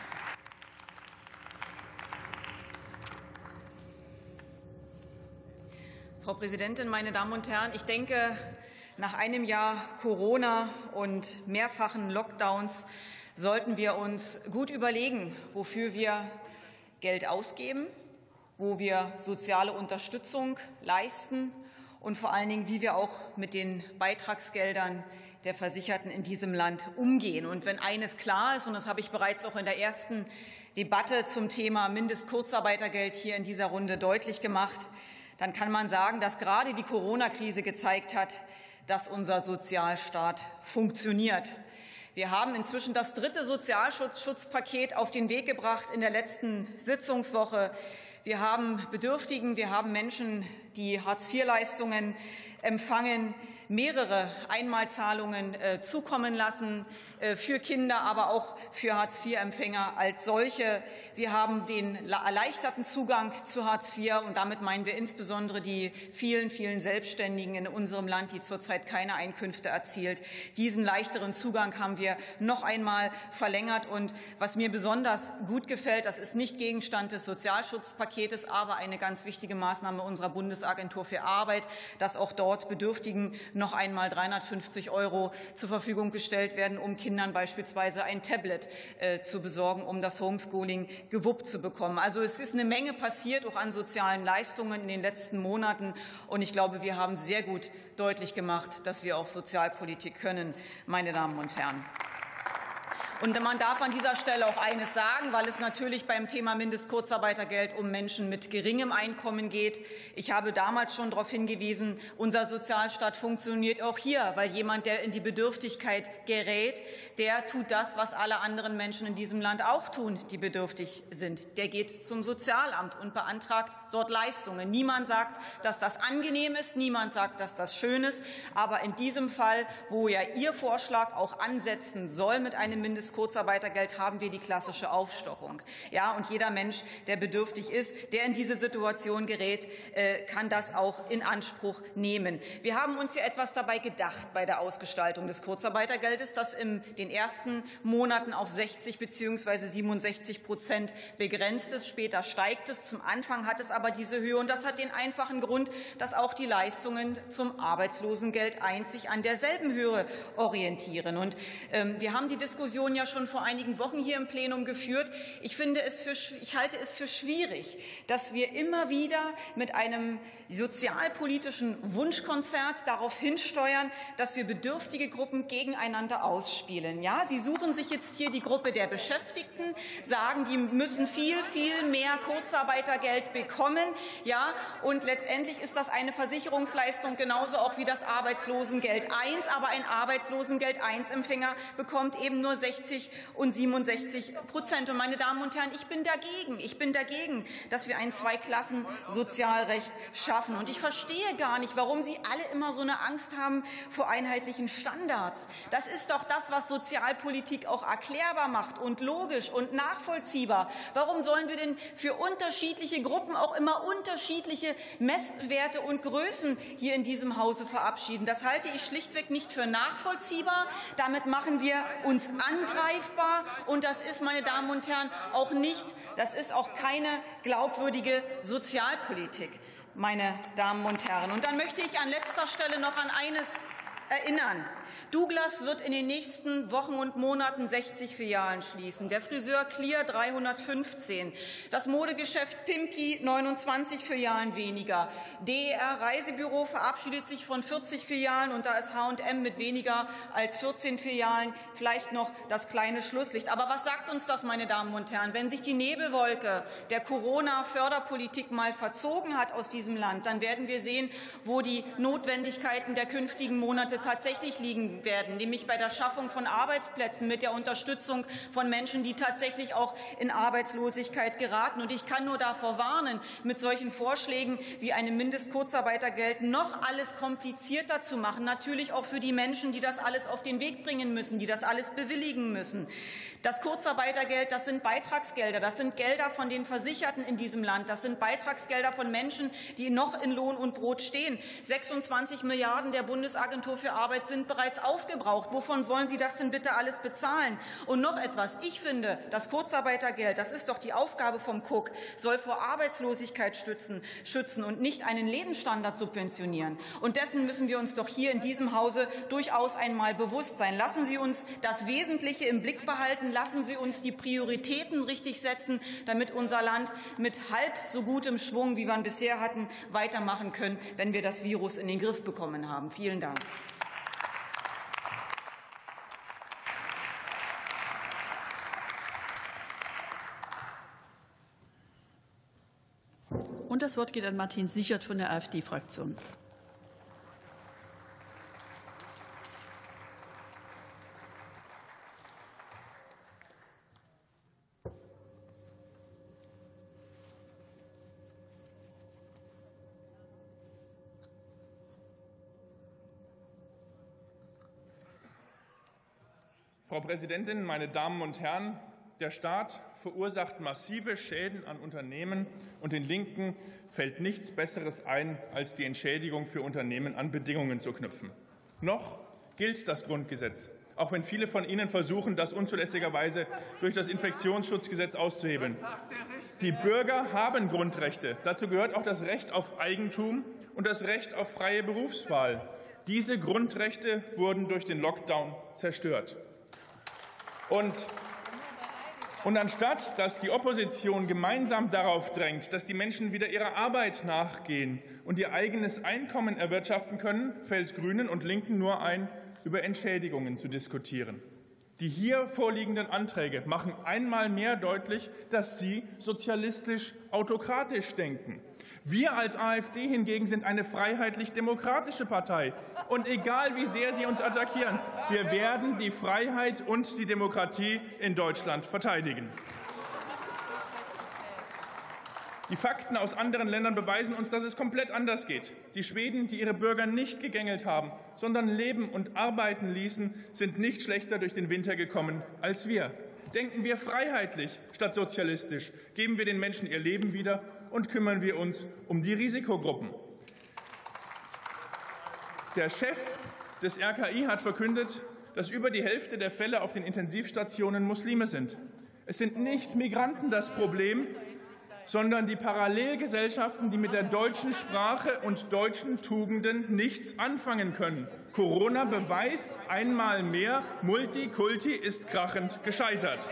Frau Präsidentin, meine Damen und Herren! Ich denke, nach einem Jahr Corona und mehrfachen Lockdowns sollten wir uns gut überlegen, wofür wir Geld ausgeben, wo wir soziale Unterstützung leisten und vor allen Dingen, wie wir auch mit den Beitragsgeldern der Versicherten in diesem Land umgehen. Und wenn eines klar ist, und das habe ich bereits auch in der ersten Debatte zum Thema Mindestkurzarbeitergeld hier in dieser Runde deutlich gemacht, dann kann man sagen, dass gerade die Corona-Krise gezeigt hat, dass unser Sozialstaat funktioniert. Wir haben inzwischen das 3. Sozialschutzpaket auf den Weg gebracht in der letzten Sitzungswoche. Wir haben Bedürftigen, wir haben Menschen, die Hartz-IV-Leistungen empfangen, mehrere Einmalzahlungen zukommen lassen für Kinder, aber auch für Hartz-IV-Empfänger als solche. Wir haben den erleichterten Zugang zu Hartz IV, und damit meinen wir insbesondere die vielen, vielen Selbstständigen in unserem Land, die zurzeit keine Einkünfte erzielt. Diesen leichteren Zugang haben wir noch einmal verlängert. Und was mir besonders gut gefällt, das ist nicht Gegenstand des Sozialschutzpaketes, aber eine ganz wichtige Maßnahme unserer Bundesagentur für Arbeit, dass auch dort Bedürftigen noch einmal 350 € zur Verfügung gestellt werden, um Kindern beispielsweise ein Tablet zu besorgen, um das Homeschooling gewuppt zu bekommen. Also es ist eine Menge passiert, auch an sozialen Leistungen in den letzten Monaten. Und ich glaube, wir haben sehr gut deutlich gemacht, dass wir auch Sozialpolitik können, meine Damen und Herren. Und man darf an dieser Stelle auch eines sagen, weil es natürlich beim Thema Mindestkurzarbeitergeld um Menschen mit geringem Einkommen geht. Ich habe damals schon darauf hingewiesen, unser Sozialstaat funktioniert auch hier, weil jemand, der in die Bedürftigkeit gerät, der tut das, was alle anderen Menschen in diesem Land auch tun, die bedürftig sind. Der geht zum Sozialamt und beantragt dort Leistungen. Niemand sagt, dass das angenehm ist, niemand sagt, dass das schön ist. Aber in diesem Fall, wo ja Ihr Vorschlag auch ansetzen soll mit einem Mindestkurzarbeitergeld, des Kurzarbeitergeld haben wir die klassische Aufstockung. Ja, und jeder Mensch, der bedürftig ist, der in diese Situation gerät, kann das auch in Anspruch nehmen. Wir haben uns ja etwas dabei gedacht bei der Ausgestaltung des Kurzarbeitergeldes, das in den ersten Monaten auf 60 bzw. 67% begrenzt ist. Später steigt es. Zum Anfang hat es aber diese Höhe. Und das hat den einfachen Grund, dass auch die Leistungen zum Arbeitslosengeld einzig an derselben Höhe orientieren. Und wir haben die Diskussion ja schon vor einigen Wochen hier im Plenum geführt. Ich halte es für schwierig, dass wir immer wieder mit einem sozialpolitischen Wunschkonzert darauf hinsteuern, dass wir bedürftige Gruppen gegeneinander ausspielen. Ja, Sie suchen sich jetzt hier die Gruppe der Beschäftigten, sagen, die müssen viel mehr Kurzarbeitergeld bekommen. Ja, und letztendlich ist das eine Versicherungsleistung genauso auch wie das Arbeitslosengeld I. Aber ein Arbeitslosengeld I-Empfänger bekommt eben nur 60 und 67%. Und meine Damen und Herren, ich bin dagegen, dass wir ein Zweiklassen-Sozialrecht schaffen. Und ich verstehe gar nicht, warum Sie alle immer so eine Angst haben vor einheitlichen Standards. Das ist doch das, was Sozialpolitik auch erklärbar macht und logisch und nachvollziehbar. Warum sollen wir denn für unterschiedliche Gruppen auch immer unterschiedliche Messwerte und Größen hier in diesem Hause verabschieden? Das halte ich schlichtweg nicht für nachvollziehbar. Damit machen wir uns angreifbar. Und das ist, meine Damen und Herren, das ist auch keine glaubwürdige Sozialpolitik, meine Damen und Herren. Und dann möchte ich an letzter Stelle noch an eines erinnern. Douglas wird in den nächsten Wochen und Monaten 60 Filialen schließen, der Friseur Clear 315, das Modegeschäft Pimki 29 Filialen weniger, DER Reisebüro verabschiedet sich von 40 Filialen und da ist H&M mit weniger als 14 Filialen vielleicht noch das kleine Schlusslicht. Aber was sagt uns das, meine Damen und Herren? Wenn sich die Nebelwolke der Corona-Förderpolitik mal verzogen hat aus diesem Land, dann werden wir sehen, wo die Notwendigkeiten der künftigen Monate tatsächlich liegen werden, nämlich bei der Schaffung von Arbeitsplätzen mit der Unterstützung von Menschen, die tatsächlich auch in Arbeitslosigkeit geraten. Und ich kann nur davor warnen, mit solchen Vorschlägen wie einem Mindestkurzarbeitergeld noch alles komplizierter zu machen, natürlich auch für die Menschen, die das alles auf den Weg bringen müssen, die das alles bewilligen müssen. Das Kurzarbeitergeld, das sind Beitragsgelder, das sind Gelder von den Versicherten in diesem Land, das sind Beitragsgelder von Menschen, die noch in Lohn und Brot stehen. 26 Milliarden der Bundesagentur für Arbeit sind bereits aufgebraucht. Wovon sollen Sie das denn bitte alles bezahlen? Und noch etwas. Ich finde, das Kurzarbeitergeld, das ist doch die Aufgabe vom KUK, soll vor Arbeitslosigkeit schützen und nicht einen Lebensstandard subventionieren. Und dessen müssen wir uns doch hier in diesem Hause durchaus einmal bewusst sein. Lassen Sie uns das Wesentliche im Blick behalten. Lassen Sie uns die Prioritäten richtig setzen, damit unser Land mit halb so gutem Schwung, wie wir ihn bisher hatten, weitermachen können, wenn wir das Virus in den Griff bekommen haben. Vielen Dank. Und das Wort geht an Martin Sichert von der AfD-Fraktion. Frau Präsidentin, meine Damen und Herren! Der Staat verursacht massive Schäden an Unternehmen, und den Linken fällt nichts Besseres ein, als die Entschädigung für Unternehmen an Bedingungen zu knüpfen. Noch gilt das Grundgesetz, auch wenn viele von Ihnen versuchen, das unzulässigerweise durch das Infektionsschutzgesetz auszuhebeln. Die Bürger haben Grundrechte. Dazu gehört auch das Recht auf Eigentum und das Recht auf freie Berufswahl. Diese Grundrechte wurden durch den Lockdown zerstört. Und anstatt dass die Opposition gemeinsam darauf drängt, dass die Menschen wieder ihrer Arbeit nachgehen und ihr eigenes Einkommen erwirtschaften können, fällt Grünen und Linken nur ein, über Entschädigungen zu diskutieren. Die hier vorliegenden Anträge machen einmal mehr deutlich, dass sie sozialistisch-autokratisch denken. Wir als AfD hingegen sind eine freiheitlich-demokratische Partei. Und egal, wie sehr Sie uns attackieren, wir werden die Freiheit und die Demokratie in Deutschland verteidigen. Die Fakten aus anderen Ländern beweisen uns, dass es komplett anders geht. Die Schweden, die ihre Bürger nicht gegängelt haben, sondern leben und arbeiten ließen, sind nicht schlechter durch den Winter gekommen als wir. Denken wir freiheitlich statt sozialistisch, geben wir den Menschen ihr Leben wieder und kümmern wir uns um die Risikogruppen. Der Chef des RKI hat verkündet, dass über die Hälfte der Fälle auf den Intensivstationen Muslime sind. Es sind nicht Migranten das Problem, sondern die Parallelgesellschaften, die mit der deutschen Sprache und deutschen Tugenden nichts anfangen können. Corona beweist einmal mehr, Multikulti ist krachend gescheitert.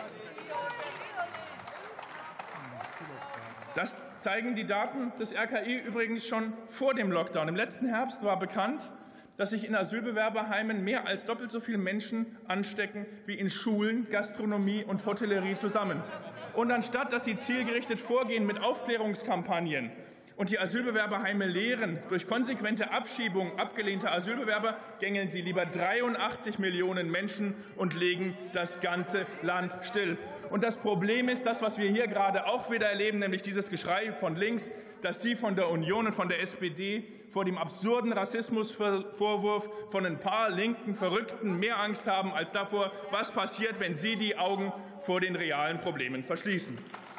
Das zeigen die Daten des RKI übrigens schon vor dem Lockdown. Im letzten Herbst war bekannt, dass sich in Asylbewerberheimen mehr als doppelt so viele Menschen anstecken wie in Schulen, Gastronomie und Hotellerie zusammen. Und anstatt dass sie zielgerichtet vorgehen mit Aufklärungskampagnen und die Asylbewerberheime leeren durch konsequente Abschiebung abgelehnter Asylbewerber, gängeln sie lieber 83 Millionen Menschen und legen das ganze Land still. Und das Problem ist das, was wir hier gerade auch wieder erleben, nämlich dieses Geschrei von links, dass Sie von der Union und von der SPD vor dem absurden Rassismusvorwurf von ein paar linken Verrückten mehr Angst haben als davor, was passiert, wenn Sie die Augen vor den realen Problemen verschließen.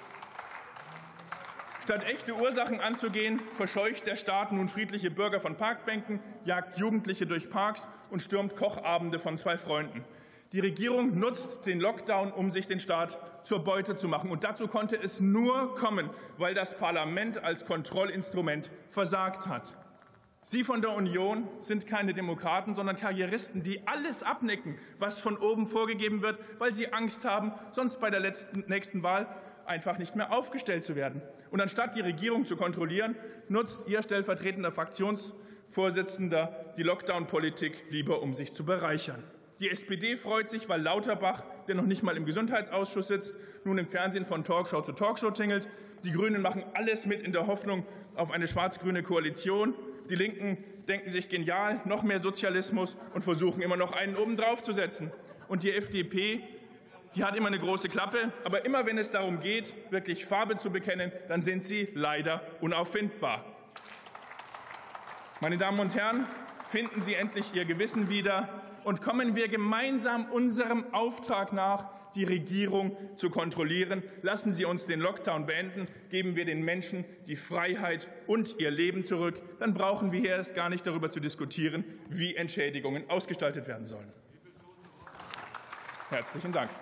Statt echte Ursachen anzugehen, verscheucht der Staat nun friedliche Bürger von Parkbänken, jagt Jugendliche durch Parks und stürmt Kochabende von 2 Freunden. Die Regierung nutzt den Lockdown, um sich den Staat zur Beute zu machen. Und dazu konnte es nur kommen, weil das Parlament als Kontrollinstrument versagt hat. Sie von der Union sind keine Demokraten, sondern Karrieristen, die alles abnicken, was von oben vorgegeben wird, weil sie Angst haben, sonst bei der nächsten Wahl einfach nicht mehr aufgestellt zu werden. Und anstatt die Regierung zu kontrollieren, nutzt Ihr stellvertretender Fraktionsvorsitzender die Lockdown-Politik lieber, um sich zu bereichern. Die SPD freut sich, weil Lauterbach, der noch nicht mal im Gesundheitsausschuss sitzt, nun im Fernsehen von Talkshow zu Talkshow tingelt. Die Grünen machen alles mit in der Hoffnung auf eine schwarz-grüne Koalition. Die Linken denken sich genial, noch mehr Sozialismus und versuchen immer noch einen obendrauf zu setzen. Und die FDP, die hat immer eine große Klappe, aber immer wenn es darum geht, wirklich Farbe zu bekennen, dann sind sie leider unauffindbar. Meine Damen und Herren, finden Sie endlich Ihr Gewissen wieder und kommen wir gemeinsam unserem Auftrag nach, die Regierung zu kontrollieren. Lassen Sie uns den Lockdown beenden, geben wir den Menschen die Freiheit und ihr Leben zurück. Dann brauchen wir hier erst gar nicht darüber zu diskutieren, wie Entschädigungen ausgestaltet werden sollen. Herzlichen Dank.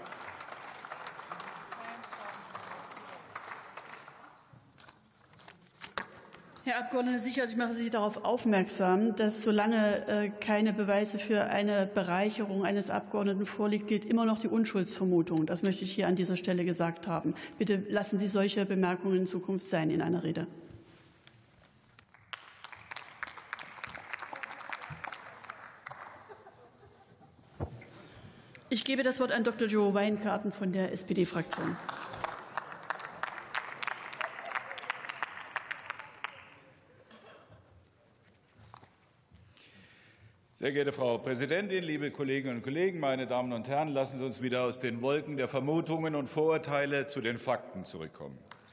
Herr Abgeordneter Sichert, ich mache Sie darauf aufmerksam, dass solange keine Beweise für eine Bereicherung eines Abgeordneten vorliegt, gilt immer noch die Unschuldsvermutung. Das möchte ich hier an dieser Stelle gesagt haben. Bitte lassen Sie solche Bemerkungen in Zukunft sein in einer Rede. Ich gebe das Wort an Dr. Joe Weingarten von der SPD-Fraktion. Sehr geehrte Frau Präsidentin, liebe Kolleginnen und Kollegen, meine Damen und Herren! Lassen Sie uns wieder aus den Wolken der Vermutungen und Vorurteile zu den Fakten zurückkommen.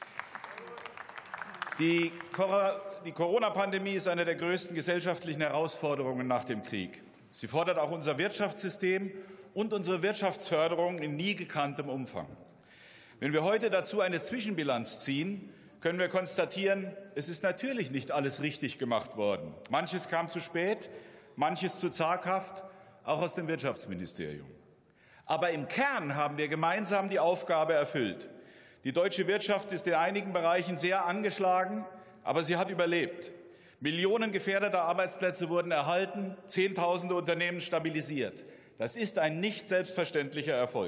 Die Corona-Pandemie ist eine der größten gesellschaftlichen Herausforderungen nach dem Krieg. Sie fordert auch unser Wirtschaftssystem und unsere Wirtschaftsförderung in nie gekanntem Umfang. Wenn wir heute dazu eine Zwischenbilanz ziehen, können wir konstatieren, es ist natürlich nicht alles richtig gemacht worden. Manches kam zu spät, manches zu zaghaft, auch aus dem Wirtschaftsministerium. Aber im Kern haben wir gemeinsam die Aufgabe erfüllt. Die deutsche Wirtschaft ist in einigen Bereichen sehr angeschlagen, aber sie hat überlebt. Millionen gefährdeter Arbeitsplätze wurden erhalten, Zehntausende Unternehmen stabilisiert. Das ist ein nicht selbstverständlicher Erfolg.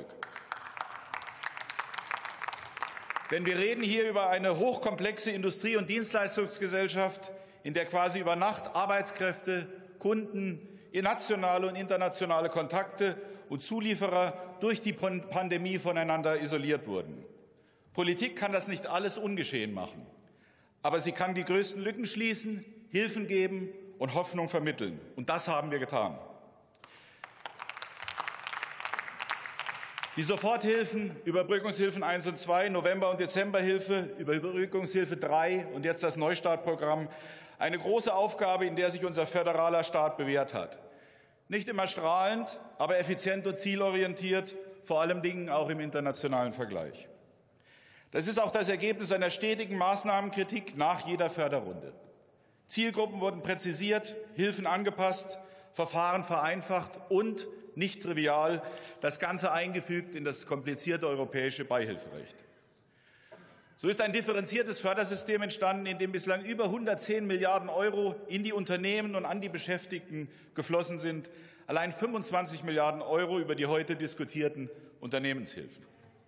Denn wir reden hier über eine hochkomplexe Industrie- und Dienstleistungsgesellschaft, in der quasi über Nacht Arbeitskräfte, Kunden, nationale und internationale Kontakte und Zulieferer durch die Pandemie voneinander isoliert wurden. Politik kann das nicht alles ungeschehen machen, aber sie kann die größten Lücken schließen, Hilfen geben und Hoffnung vermitteln. Und das haben wir getan. Die Soforthilfen, Überbrückungshilfen 1 und 2, November- und Dezemberhilfe, Überbrückungshilfe 3 und jetzt das Neustartprogramm. Eine große Aufgabe, in der sich unser föderaler Staat bewährt hat. Nicht immer strahlend, aber effizient und zielorientiert, vor allen Dingen auch im internationalen Vergleich. Das ist auch das Ergebnis einer stetigen Maßnahmenkritik nach jeder Förderrunde. Zielgruppen wurden präzisiert, Hilfen angepasst, Verfahren vereinfacht und, nicht trivial, das Ganze eingefügt in das komplizierte europäische Beihilferecht. So ist ein differenziertes Fördersystem entstanden, in dem bislang über 110 Milliarden € in die Unternehmen und an die Beschäftigten geflossen sind, allein 25 Milliarden € über die heute diskutierten Unternehmenshilfen.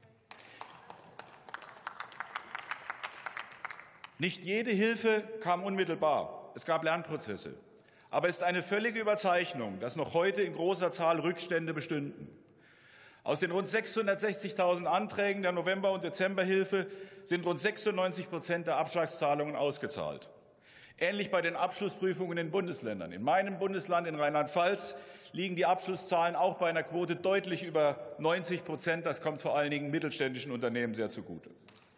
Nicht jede Hilfe kam unmittelbar. Es gab Lernprozesse. Aber es ist eine völlige Überzeichnung, dass noch heute in großer Zahl Rückstände bestünden. Aus den rund 660.000 Anträgen der November- und Dezemberhilfe sind rund 96% der Abschlagszahlungen ausgezahlt. Ähnlich bei den Abschlussprüfungen in den Bundesländern. In meinem Bundesland, in Rheinland-Pfalz, liegen die Abschlusszahlen auch bei einer Quote deutlich über 90%. Das kommt vor allen Dingen mittelständischen Unternehmen sehr zugute.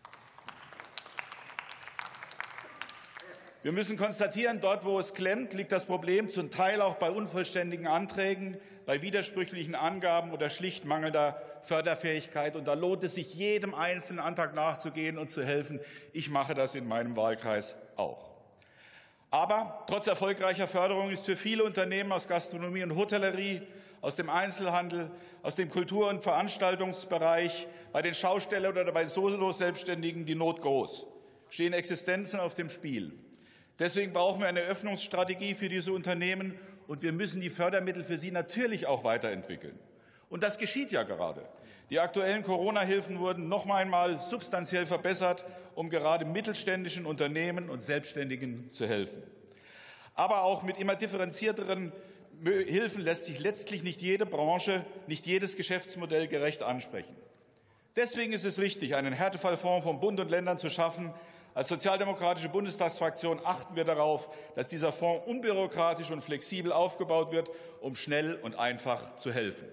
Wir müssen konstatieren, dort, wo es klemmt, liegt das Problem zum Teil auch bei unvollständigen Anträgen, bei widersprüchlichen Angaben oder schlicht mangelnder Förderfähigkeit. Und da lohnt es sich, jedem einzelnen Antrag nachzugehen und zu helfen. Ich mache das in meinem Wahlkreis auch. Aber trotz erfolgreicher Förderung ist für viele Unternehmen aus Gastronomie und Hotellerie, aus dem Einzelhandel, aus dem Kultur- und Veranstaltungsbereich, bei den Schaustellern oder bei Solo-Selbstständigen die Not groß. Stehen Existenzen auf dem Spiel. Deswegen brauchen wir eine Öffnungsstrategie für diese Unternehmen, und wir müssen die Fördermittel für sie natürlich auch weiterentwickeln. Und das geschieht ja gerade. Die aktuellen Corona-Hilfen wurden noch einmal substanziell verbessert, um gerade mittelständischen Unternehmen und Selbstständigen zu helfen. Aber auch mit immer differenzierteren Hilfen lässt sich letztlich nicht jede Branche, nicht jedes Geschäftsmodell gerecht ansprechen. Deswegen ist es richtig, einen Härtefallfonds von Bund und Ländern zu schaffen. Als sozialdemokratische Bundestagsfraktion achten wir darauf, dass dieser Fonds unbürokratisch und flexibel aufgebaut wird, um schnell und einfach zu helfen.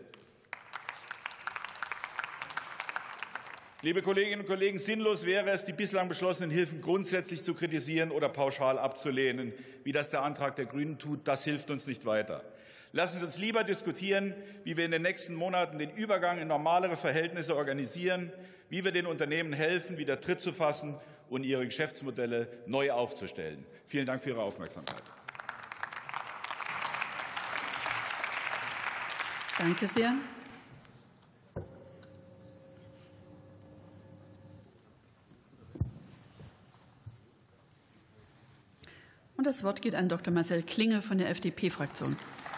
Liebe Kolleginnen und Kollegen, sinnlos wäre es, die bislang beschlossenen Hilfen grundsätzlich zu kritisieren oder pauschal abzulehnen, wie das der Antrag der Grünen tut. Das hilft uns nicht weiter. Lassen Sie uns lieber diskutieren, wie wir in den nächsten Monaten den Übergang in normalere Verhältnisse organisieren, wie wir den Unternehmen helfen, wieder Tritt zu fassen und ihre Geschäftsmodelle neu aufzustellen. Vielen Dank für Ihre Aufmerksamkeit. Danke sehr. Und das Wort geht an Dr. Marcel Klinge von der FDP-Fraktion.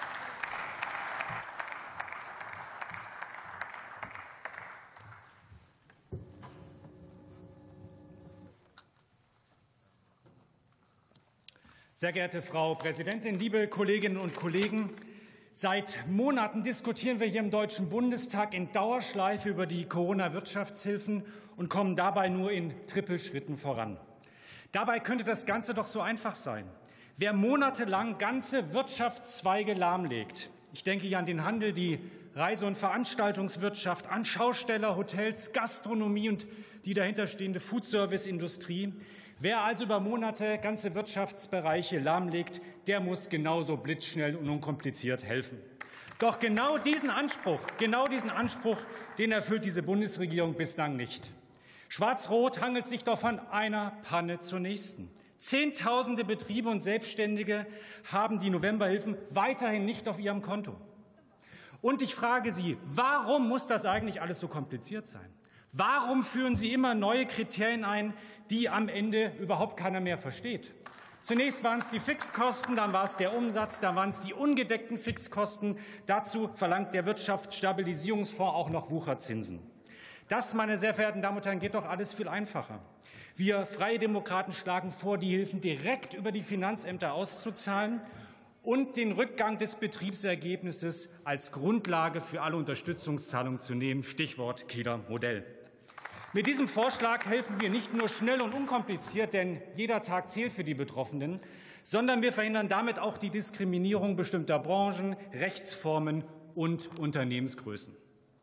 Sehr geehrte Frau Präsidentin, liebe Kolleginnen und Kollegen! Seit Monaten diskutieren wir hier im Deutschen Bundestag in Dauerschleife über die Corona-Wirtschaftshilfen und kommen dabei nur in Trippelschritten voran. Dabei könnte das Ganze doch so einfach sein. Wer monatelang ganze Wirtschaftszweige lahmlegt, ich denke hier an den Handel, die Reise- und Veranstaltungswirtschaft, an Schausteller, Hotels, Gastronomie und die dahinterstehende Foodservice-Industrie. Wer also über Monate ganze Wirtschaftsbereiche lahmlegt, der muss genauso blitzschnell und unkompliziert helfen. Doch genau diesen Anspruch, den erfüllt diese Bundesregierung bislang nicht. Schwarz-Rot hangelt sich doch von einer Panne zur nächsten. Zehntausende Betriebe und Selbstständige haben die Novemberhilfen weiterhin nicht auf ihrem Konto. Und ich frage Sie, warum muss das eigentlich alles so kompliziert sein? Warum führen Sie immer neue Kriterien ein, die am Ende überhaupt keiner mehr versteht? Zunächst waren es die Fixkosten, dann war es der Umsatz, dann waren es die ungedeckten Fixkosten. Dazu verlangt der Wirtschaftsstabilisierungsfonds auch noch Wucherzinsen. Das, meine sehr verehrten Damen und Herren, geht doch alles viel einfacher. Wir Freie Demokraten schlagen vor, die Hilfen direkt über die Finanzämter auszuzahlen und den Rückgang des Betriebsergebnisses als Grundlage für alle Unterstützungszahlungen zu nehmen. Stichwort Kieler Modell. Mit diesem Vorschlag helfen wir nicht nur schnell und unkompliziert, denn jeder Tag zählt für die Betroffenen, sondern wir verhindern damit auch die Diskriminierung bestimmter Branchen, Rechtsformen und Unternehmensgrößen.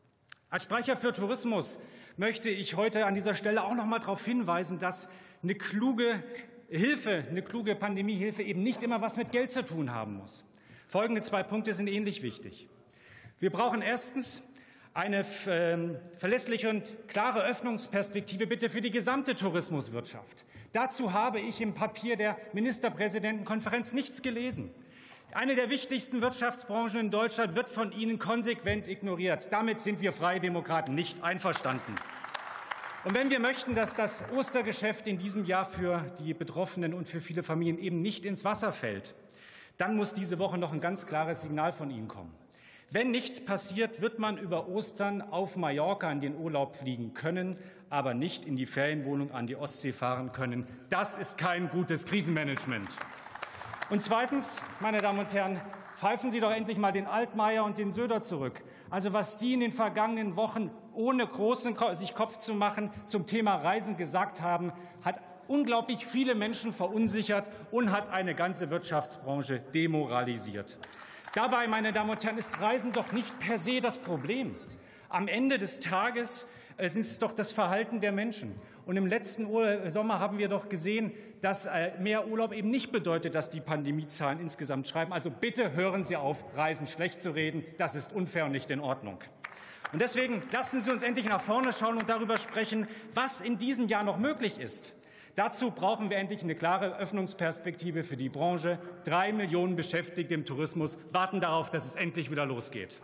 Als Sprecher für Tourismus möchte ich heute an dieser Stelle auch noch mal darauf hinweisen, dass eine kluge Pandemiehilfe eben nicht immer was mit Geld zu tun haben muss. Folgende 2 Punkte sind ähnlich wichtig. Wir brauchen erstens eine verlässliche und klare Öffnungsperspektive bitte für die gesamte Tourismuswirtschaft. Dazu habe ich im Papier der Ministerpräsidentenkonferenz nichts gelesen. Eine der wichtigsten Wirtschaftsbranchen in Deutschland wird von Ihnen konsequent ignoriert. Damit sind wir Freie Demokraten nicht einverstanden. Und wenn wir möchten, dass das Ostergeschäft in diesem Jahr für die Betroffenen und für viele Familien eben nicht ins Wasser fällt, dann muss diese Woche noch ein ganz klares Signal von Ihnen kommen. Wenn nichts passiert, wird man über Ostern auf Mallorca in den Urlaub fliegen können, aber nicht in die Ferienwohnung an die Ostsee fahren können. Das ist kein gutes Krisenmanagement. Und zweitens, meine Damen und Herren, pfeifen Sie doch endlich mal den Altmaier und den Söder zurück. Also was die in den vergangenen Wochen ohne sich Kopf zu machen zum Thema Reisen gesagt haben, hat unglaublich viele Menschen verunsichert und hat eine ganze Wirtschaftsbranche demoralisiert. Dabei, meine Damen und Herren, ist Reisen doch nicht per se das Problem. Am Ende des Tages ist es doch das Verhalten der Menschen. Und im letzten Sommer haben wir doch gesehen, dass mehr Urlaub eben nicht bedeutet, dass die Pandemiezahlen insgesamt schreiben. Also bitte hören Sie auf, Reisen schlecht zu reden. Das ist unfair und nicht in Ordnung. Und deswegen lassen Sie uns endlich nach vorne schauen und darüber sprechen, was in diesem Jahr noch möglich ist. Dazu brauchen wir endlich eine klare Öffnungsperspektive für die Branche. 3 Millionen Beschäftigte im Tourismus warten darauf, dass es endlich wieder losgeht.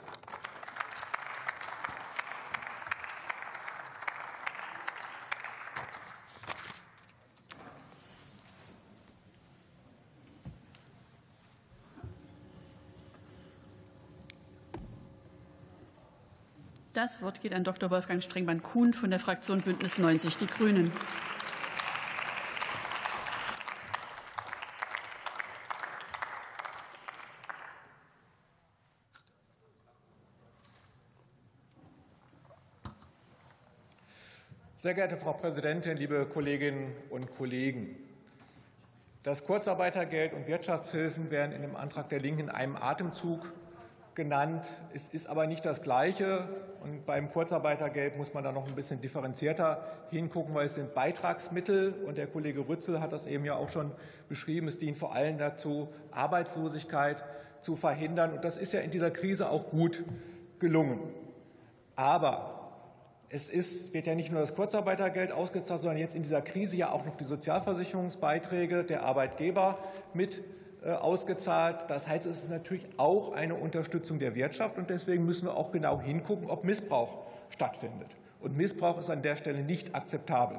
Das Wort geht an Dr. Wolfgang Strengmann-Kuhn von der Fraktion Bündnis 90 Die Grünen. Sehr geehrte Frau Präsidentin, liebe Kolleginnen und Kollegen! Das Kurzarbeitergeld und Wirtschaftshilfen werden in dem Antrag der Linken in einem Atemzug genannt. Es ist aber nicht das Gleiche. Und beim Kurzarbeitergeld muss man da noch ein bisschen differenzierter hingucken, weil es sind Beitragsmittel. Und der Kollege Rützel hat das eben ja auch schon beschrieben. Es dient vor allem dazu, Arbeitslosigkeit zu verhindern. Und das ist ja in dieser Krise auch gut gelungen. Aber wird ja nicht nur das Kurzarbeitergeld ausgezahlt, sondern jetzt in dieser Krise ja auch noch die Sozialversicherungsbeiträge der Arbeitgeber mit ausgezahlt. Das heißt, es ist natürlich auch eine Unterstützung der Wirtschaft. Und deswegen müssen wir auch genau hingucken, ob Missbrauch stattfindet. Und Missbrauch ist an der Stelle nicht akzeptabel.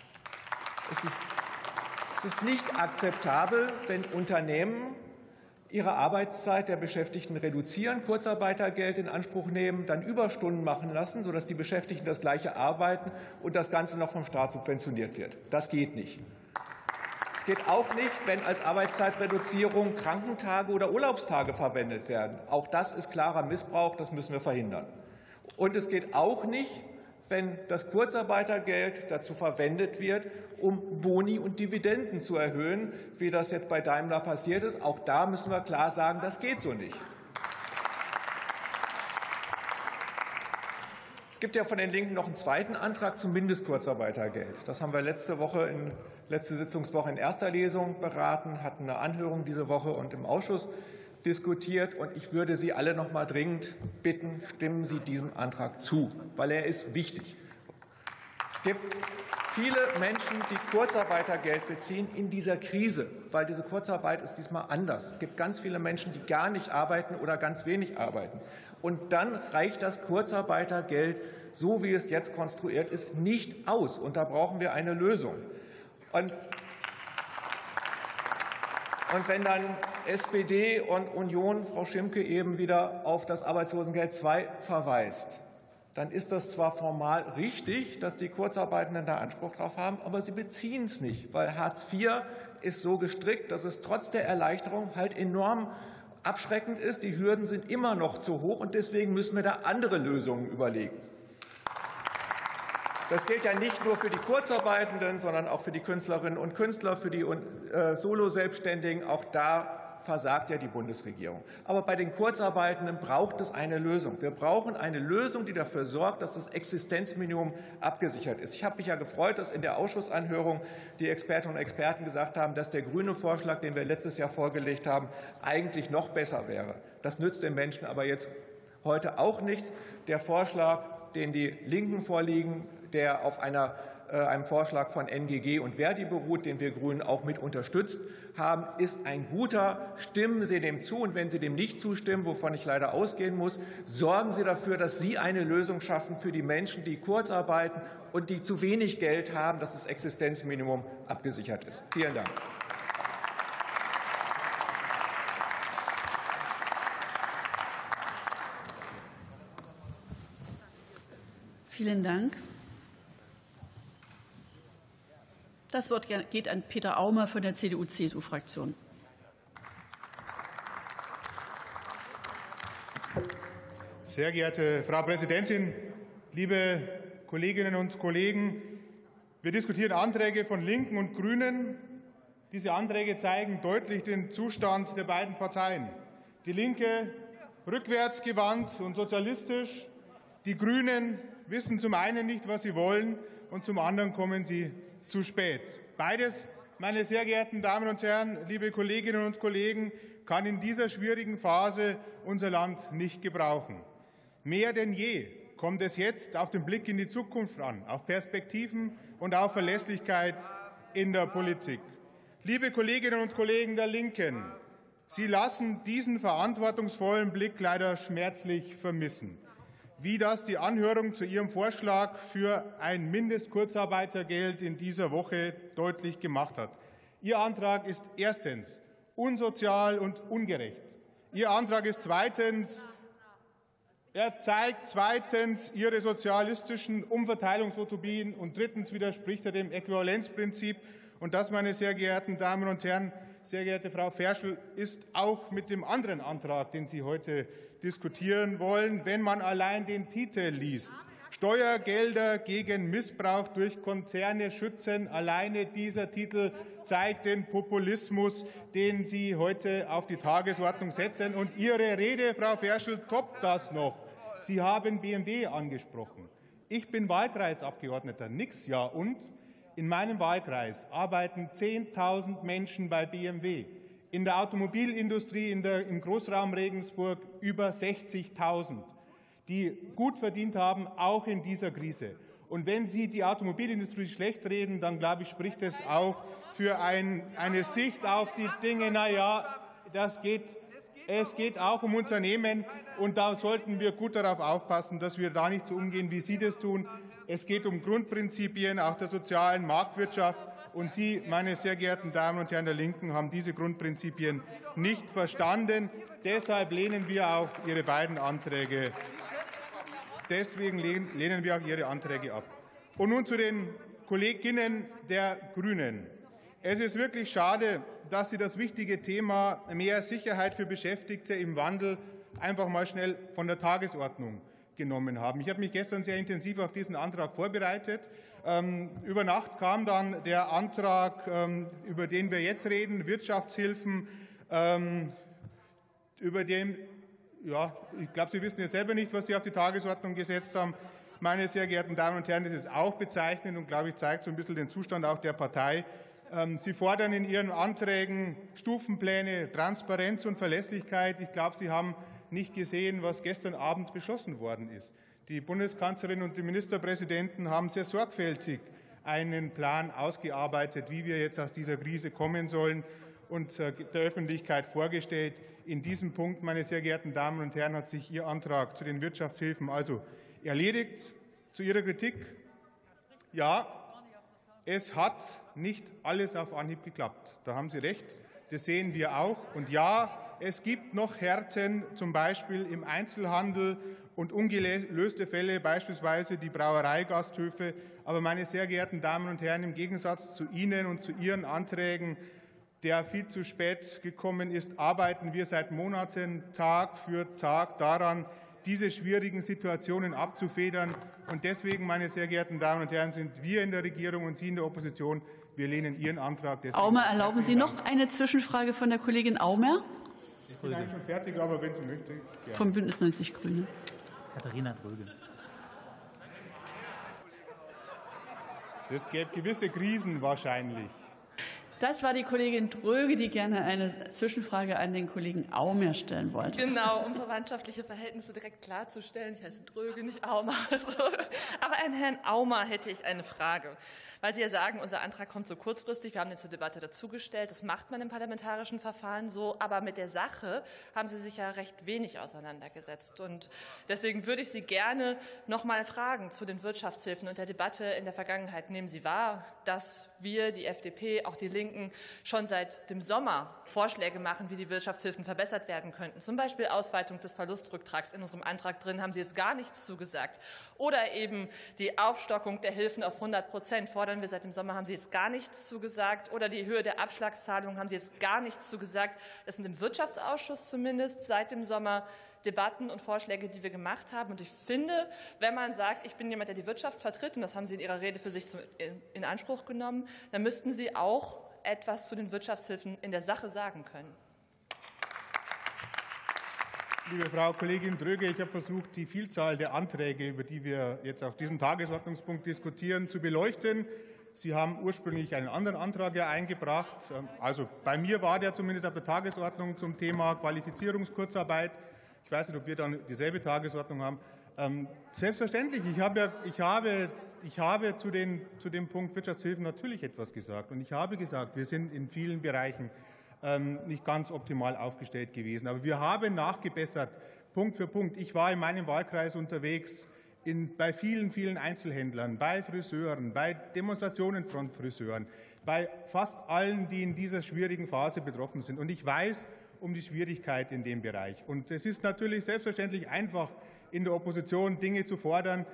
Es ist nicht akzeptabel, wenn Unternehmen ihre Arbeitszeit der Beschäftigten reduzieren, Kurzarbeitergeld in Anspruch nehmen, dann Überstunden machen lassen, sodass die Beschäftigten das Gleiche arbeiten und das Ganze noch vom Staat subventioniert wird. Das geht nicht. Es geht auch nicht, wenn als Arbeitszeitreduzierung Krankentage oder Urlaubstage verwendet werden. Auch das ist klarer Missbrauch, das müssen wir verhindern. Und es geht auch nicht, wenn das Kurzarbeitergeld dazu verwendet wird, um Boni und Dividenden zu erhöhen, wie das jetzt bei Daimler passiert ist. Auch da müssen wir klar sagen, das geht so nicht. Es gibt ja von den Linken noch einen zweiten Antrag zum Mindestkurzarbeitergeld. Das haben wir letzte Sitzungswoche in erster Lesung beraten, hatten eine Anhörung diese Woche und im Ausschuss diskutiert. Und ich würde Sie alle noch mal dringend bitten, stimmen Sie diesem Antrag zu, weil er ist wichtig. Es gibt viele Menschen, die Kurzarbeitergeld beziehen in dieser Krise, weil diese Kurzarbeit ist diesmal anders. Es gibt ganz viele Menschen, die gar nicht arbeiten oder ganz wenig arbeiten. Und dann reicht das Kurzarbeitergeld, so wie es jetzt konstruiert ist, nicht aus. Und da brauchen wir eine Lösung. Und wenn dann SPD und Union, Frau Schimke, eben wieder auf das Arbeitslosengeld II verweist, dann ist das zwar formal richtig, dass die Kurzarbeitenden da Anspruch drauf haben, aber sie beziehen es nicht, weil Hartz IV ist so gestrickt, dass es trotz der Erleichterung halt enorm abschreckend ist. Die Hürden sind immer noch zu hoch, und deswegen müssen wir da andere Lösungen überlegen. Das gilt ja nicht nur für die Kurzarbeitenden, sondern auch für die Künstlerinnen und Künstler, für die Solo-Selbstständigen. Auch da versagt ja die Bundesregierung. Aber bei den Kurzarbeitenden braucht es eine Lösung. Wir brauchen eine Lösung, die dafür sorgt, dass das Existenzminimum abgesichert ist. Ich habe mich ja gefreut, dass in der Ausschussanhörung die Expertinnen und Experten gesagt haben, dass der grüne Vorschlag, den wir letztes Jahr vorgelegt haben, eigentlich noch besser wäre. Das nützt den Menschen aber jetzt heute auch nichts. Der Vorschlag, den die Linken vorlegen, der auf einem Vorschlag von NGG und Verdi beruht, den wir Grünen auch mit unterstützt haben, ist ein guter. Stimmen Sie dem zu. Und wenn Sie dem nicht zustimmen, wovon ich leider ausgehen muss, sorgen Sie dafür, dass Sie eine Lösung schaffen für die Menschen, die kurz arbeiten und die zu wenig Geld haben, dass das Existenzminimum abgesichert ist. Vielen Dank. Vielen Dank. Das Wort geht an Peter Aumer von der CDU-CSU-Fraktion. Sehr geehrte Frau Präsidentin, liebe Kolleginnen und Kollegen! Wir diskutieren Anträge von Linken und Grünen. Diese Anträge zeigen deutlich den Zustand der beiden Parteien. Die Linke rückwärtsgewandt und sozialistisch, die Grünen wissen zum einen nicht, was sie wollen, und zum anderen kommen sie zu spät. Beides, meine sehr geehrten Damen und Herren, liebe Kolleginnen und Kollegen, kann in dieser schwierigen Phase unser Land nicht gebrauchen. Mehr denn je kommt es jetzt auf den Blick in die Zukunft an, auf Perspektiven und auf Verlässlichkeit in der Politik. Liebe Kolleginnen und Kollegen der Linken, Sie lassen diesen verantwortungsvollen Blick leider schmerzlich vermissen. Wie das die Anhörung zu Ihrem Vorschlag für ein Mindestkurzarbeitergeld in dieser Woche deutlich gemacht hat. Ihr Antrag ist erstens unsozial und ungerecht. Ihr Antrag ist zweitens, er zeigt zweitens Ihre sozialistischen Umverteilungsutopien und drittens widerspricht er dem Äquivalenzprinzip. Und das, meine sehr geehrten Damen und Herren, sehr geehrte Frau Ferschl, ist auch mit dem anderen Antrag, den Sie heute diskutieren wollen, wenn man allein den Titel liest. Steuergelder gegen Missbrauch durch Konzerne schützen. Alleine dieser Titel zeigt den Populismus, den Sie heute auf die Tagesordnung setzen. Und Ihre Rede, Frau Ferschl, toppt das noch. Sie haben BMW angesprochen. Ich bin Wahlkreisabgeordneter, nix ja und. In meinem Wahlkreis arbeiten 10.000 Menschen bei BMW. In der Automobilindustrie im Großraum Regensburg über 60.000, die gut verdient haben, auch in dieser Krise. Und wenn Sie die Automobilindustrie schlecht reden, dann, glaube ich, spricht es auch für eine Sicht auf die Dinge. Na ja, es geht auch um Unternehmen, und da sollten wir gut darauf aufpassen, dass wir da nicht so umgehen, wie Sie das tun. Es geht um Grundprinzipien auch der sozialen Marktwirtschaft. Und Sie, meine sehr geehrten Damen und Herren der Linken, haben diese Grundprinzipien nicht verstanden. Deshalb lehnen wir auch Ihre beiden Anträge. Deswegen lehnen wir auch Ihre Anträge ab. Und nun zu den Kolleginnen der Grünen. Es ist wirklich schade, dass Sie das wichtige Thema mehr Sicherheit für Beschäftigte im Wandel einfach mal schnell von der Tagesordnung genommen haben. Ich habe mich gestern sehr intensiv auf diesen Antrag vorbereitet. Über Nacht kam dann der Antrag, über den wir jetzt reden, Wirtschaftshilfen, über den, ja, ich glaube, Sie wissen ja selber nicht, was Sie auf die Tagesordnung gesetzt haben. Meine sehr geehrten Damen und Herren, das ist auch bezeichnend und, glaube ich, zeigt so ein bisschen den Zustand auch der Partei. Sie fordern in Ihren Anträgen Stufenpläne, Transparenz und Verlässlichkeit. Ich glaube, Sie haben nicht gesehen, was gestern Abend beschlossen worden ist. Die Bundeskanzlerin und die Ministerpräsidenten haben sehr sorgfältig einen Plan ausgearbeitet, wie wir jetzt aus dieser Krise kommen sollen, und der Öffentlichkeit vorgestellt. In diesem Punkt, meine sehr geehrten Damen und Herren, hat sich Ihr Antrag zu den Wirtschaftshilfen also erledigt. Zu Ihrer Kritik. Ja, es hat nicht alles auf Anhieb geklappt. Da haben Sie recht. Das sehen wir auch. Und ja, es gibt noch Härten, zum Beispiel im Einzelhandel, und ungelöste Fälle, beispielsweise die Brauereigasthöfe. Aber, meine sehr geehrten Damen und Herren, im Gegensatz zu Ihnen und zu Ihren Anträgen, der viel zu spät gekommen ist, arbeiten wir seit Monaten Tag für Tag daran, diese schwierigen Situationen abzufedern. Und deswegen, meine sehr geehrten Damen und Herren, sind wir in der Regierung und Sie in der Opposition Wir lehnen Ihren Antrag. Aumer, erlauben Sie noch eine Zwischenfrage von der Kollegin Aumer? Ich bin eigentlich schon fertig, aber wenn Sie möchte. Ja. Vom Bündnis 90 Grüne. Katharina Dröge. Es gäbe gewisse Krisen wahrscheinlich. Das war die Kollegin Dröge, die gerne eine Zwischenfrage an den Kollegen Aumer stellen wollte. Genau, um verwandtschaftliche Verhältnisse direkt klarzustellen. Ich heiße Dröge, nicht Aumer. Aber an Herrn Aumer hätte ich eine Frage. Weil Sie ja sagen, unser Antrag kommt so kurzfristig. Wir haben den zur Debatte dazugestellt. Das macht man im parlamentarischen Verfahren so. Aber mit der Sache haben Sie sich ja recht wenig auseinandergesetzt. Und deswegen würde ich Sie gerne noch mal fragen zu den Wirtschaftshilfen und der Debatte in der Vergangenheit. Nehmen Sie wahr, dass wir, die FDP, auch die Linken, schon seit dem Sommer Vorschläge machen, wie die Wirtschaftshilfen verbessert werden könnten. Zum Beispiel Ausweitung des Verlustrücktrags. In unserem Antrag drin haben Sie jetzt gar nichts zugesagt. Oder eben die Aufstockung der Hilfen auf 100%. Fordern wir seit dem Sommer, haben Sie jetzt gar nichts zugesagt. Oder die Höhe der Abschlagszahlungen haben Sie jetzt gar nichts zugesagt. Das sind im Wirtschaftsausschuss zumindest seit dem Sommer Debatten und Vorschläge, die wir gemacht haben. Und ich finde, wenn man sagt, ich bin jemand, der die Wirtschaft vertritt, und das haben Sie in Ihrer Rede für sich in Anspruch genommen, dann müssten Sie auch etwas zu den Wirtschaftshilfen in der Sache sagen können. Liebe Frau Kollegin Dröge, ich habe versucht, die Vielzahl der Anträge, über die wir jetzt auf diesem Tagesordnungspunkt diskutieren, zu beleuchten. Sie haben ursprünglich einen anderen Antrag eingebracht. Also bei mir war der zumindest auf der Tagesordnung zum Thema Qualifizierungskurzarbeit. Ich weiß nicht, ob wir dann dieselbe Tagesordnung haben. Selbstverständlich. Ich habe zu dem Punkt Wirtschaftshilfen natürlich etwas gesagt. Und ich habe gesagt, wir sind in vielen Bereichen nicht ganz optimal aufgestellt gewesen. Aber wir haben nachgebessert, Punkt für Punkt. Ich war in meinem Wahlkreis unterwegs, bei vielen, vielen Einzelhändlern, bei Friseuren, bei Demonstrationen von Friseuren, bei fast allen, die in dieser schwierigen Phase betroffen sind. Und ich weiß um die Schwierigkeit in dem Bereich. Und es ist natürlich selbstverständlich einfach, in der Opposition Dinge zu fordern,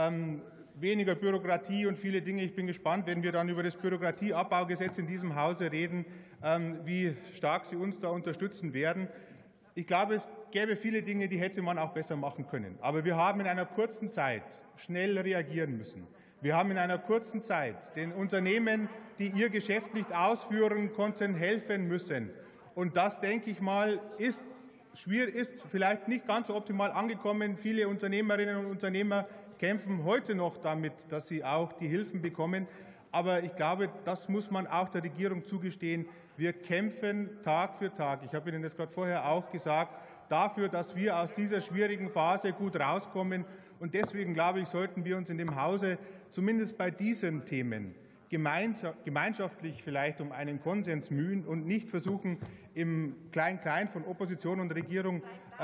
weniger Bürokratie und viele Dinge. Ich bin gespannt, wenn wir dann über das Bürokratieabbaugesetz in diesem Hause reden, wie stark Sie uns da unterstützen werden. Ich glaube, es gäbe viele Dinge, die hätte man auch besser machen können. Aber wir haben in einer kurzen Zeit schnell reagieren müssen. Wir haben in einer kurzen Zeit den Unternehmen, die ihr Geschäft nicht ausführen konnten, helfen müssen. Und das, denke ich mal, ist vielleicht nicht ganz so optimal angekommen. Viele Unternehmerinnen und Unternehmer kämpfen heute noch damit, dass sie auch die Hilfen bekommen. Aber ich glaube, das muss man auch der Regierung zugestehen. Wir kämpfen Tag für Tag. Ich habe Ihnen das gerade vorher auch gesagt, dafür, dass wir aus dieser schwierigen Phase gut rauskommen. Und deswegen, glaube ich, sollten wir uns in dem Hause zumindest bei diesen Themen gemeinschaftlich vielleicht um einen Konsens mühen und nicht versuchen, im Klein-Klein von Opposition und Regierung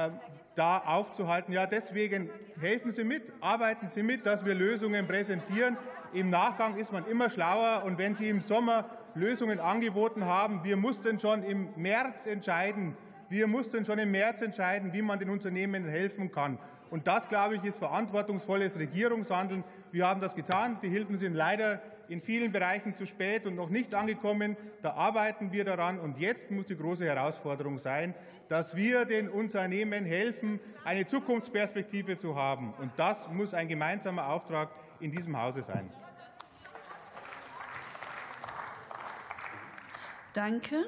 da aufzuhalten. Ja, deswegen helfen Sie mit, arbeiten Sie mit, dass wir Lösungen präsentieren. Im Nachgang ist man immer schlauer. Und wenn Sie im Sommer Lösungen angeboten haben, wir mussten schon im März entscheiden, wie man den Unternehmen helfen kann. Und das, glaube ich, ist verantwortungsvolles Regierungshandeln. Wir haben das getan. Die Hilfen sind leider in vielen Bereichen zu spät und noch nicht angekommen. Da arbeiten wir daran. Und jetzt muss die große Herausforderung sein, dass wir den Unternehmen helfen, eine Zukunftsperspektive zu haben. Und das muss ein gemeinsamer Auftrag in diesem Hause sein. Danke.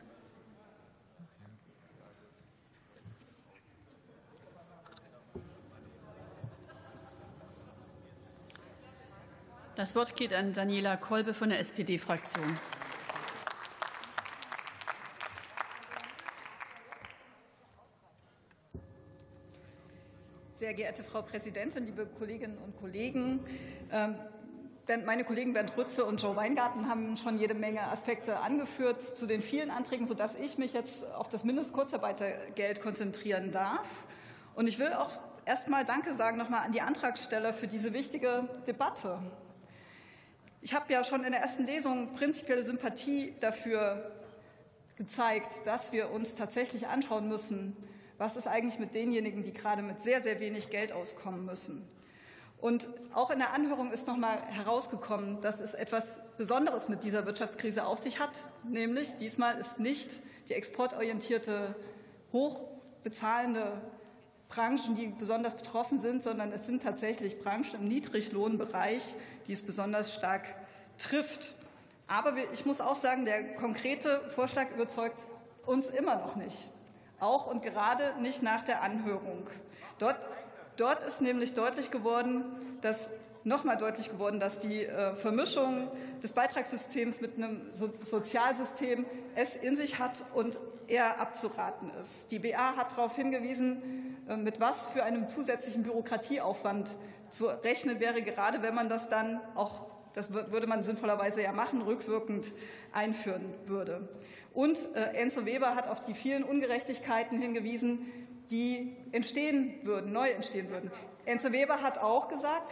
Das Wort geht an Daniela Kolbe von der SPD-Fraktion. Sehr geehrte Frau Präsidentin, liebe Kolleginnen und Kollegen! Meine Kollegen Bernd Rütze und Joe Weingarten haben schon jede Menge Aspekte angeführt zu den vielen Anträgen, sodass ich mich jetzt auf das Mindestkurzarbeitergeld konzentrieren darf. Und ich will auch erst mal Danke sagen nochmal an die Antragsteller für diese wichtige Debatte. Ich habe ja schon in der ersten Lesung prinzipielle Sympathie dafür gezeigt, dass wir uns tatsächlich anschauen müssen, was ist eigentlich mit denjenigen, die gerade mit sehr, sehr wenig Geld auskommen müssen. Und auch in der Anhörung ist noch mal herausgekommen, dass es etwas Besonderes mit dieser Wirtschaftskrise auf sich hat. Nämlich diesmal ist nicht die exportorientierte, hochbezahlende Branchen, die besonders betroffen sind, sondern es sind tatsächlich Branchen im Niedriglohnbereich, die es besonders stark trifft. Aber ich muss auch sagen, der konkrete Vorschlag überzeugt uns immer noch nicht. Auch und gerade nicht nach der Anhörung. Dort ist nämlich nochmal deutlich geworden, dass die Vermischung des Beitragssystems mit einem Sozialsystem es in sich hat und eher abzuraten ist. Die BA hat darauf hingewiesen, mit was für einem zusätzlichen Bürokratieaufwand zu rechnen wäre, gerade wenn man das dann auch, das würde man sinnvollerweise ja machen, rückwirkend einführen würde. Und Enzo Weber hat auf die vielen Ungerechtigkeiten hingewiesen, die neu entstehen würden. Enzo Weber hat auch gesagt,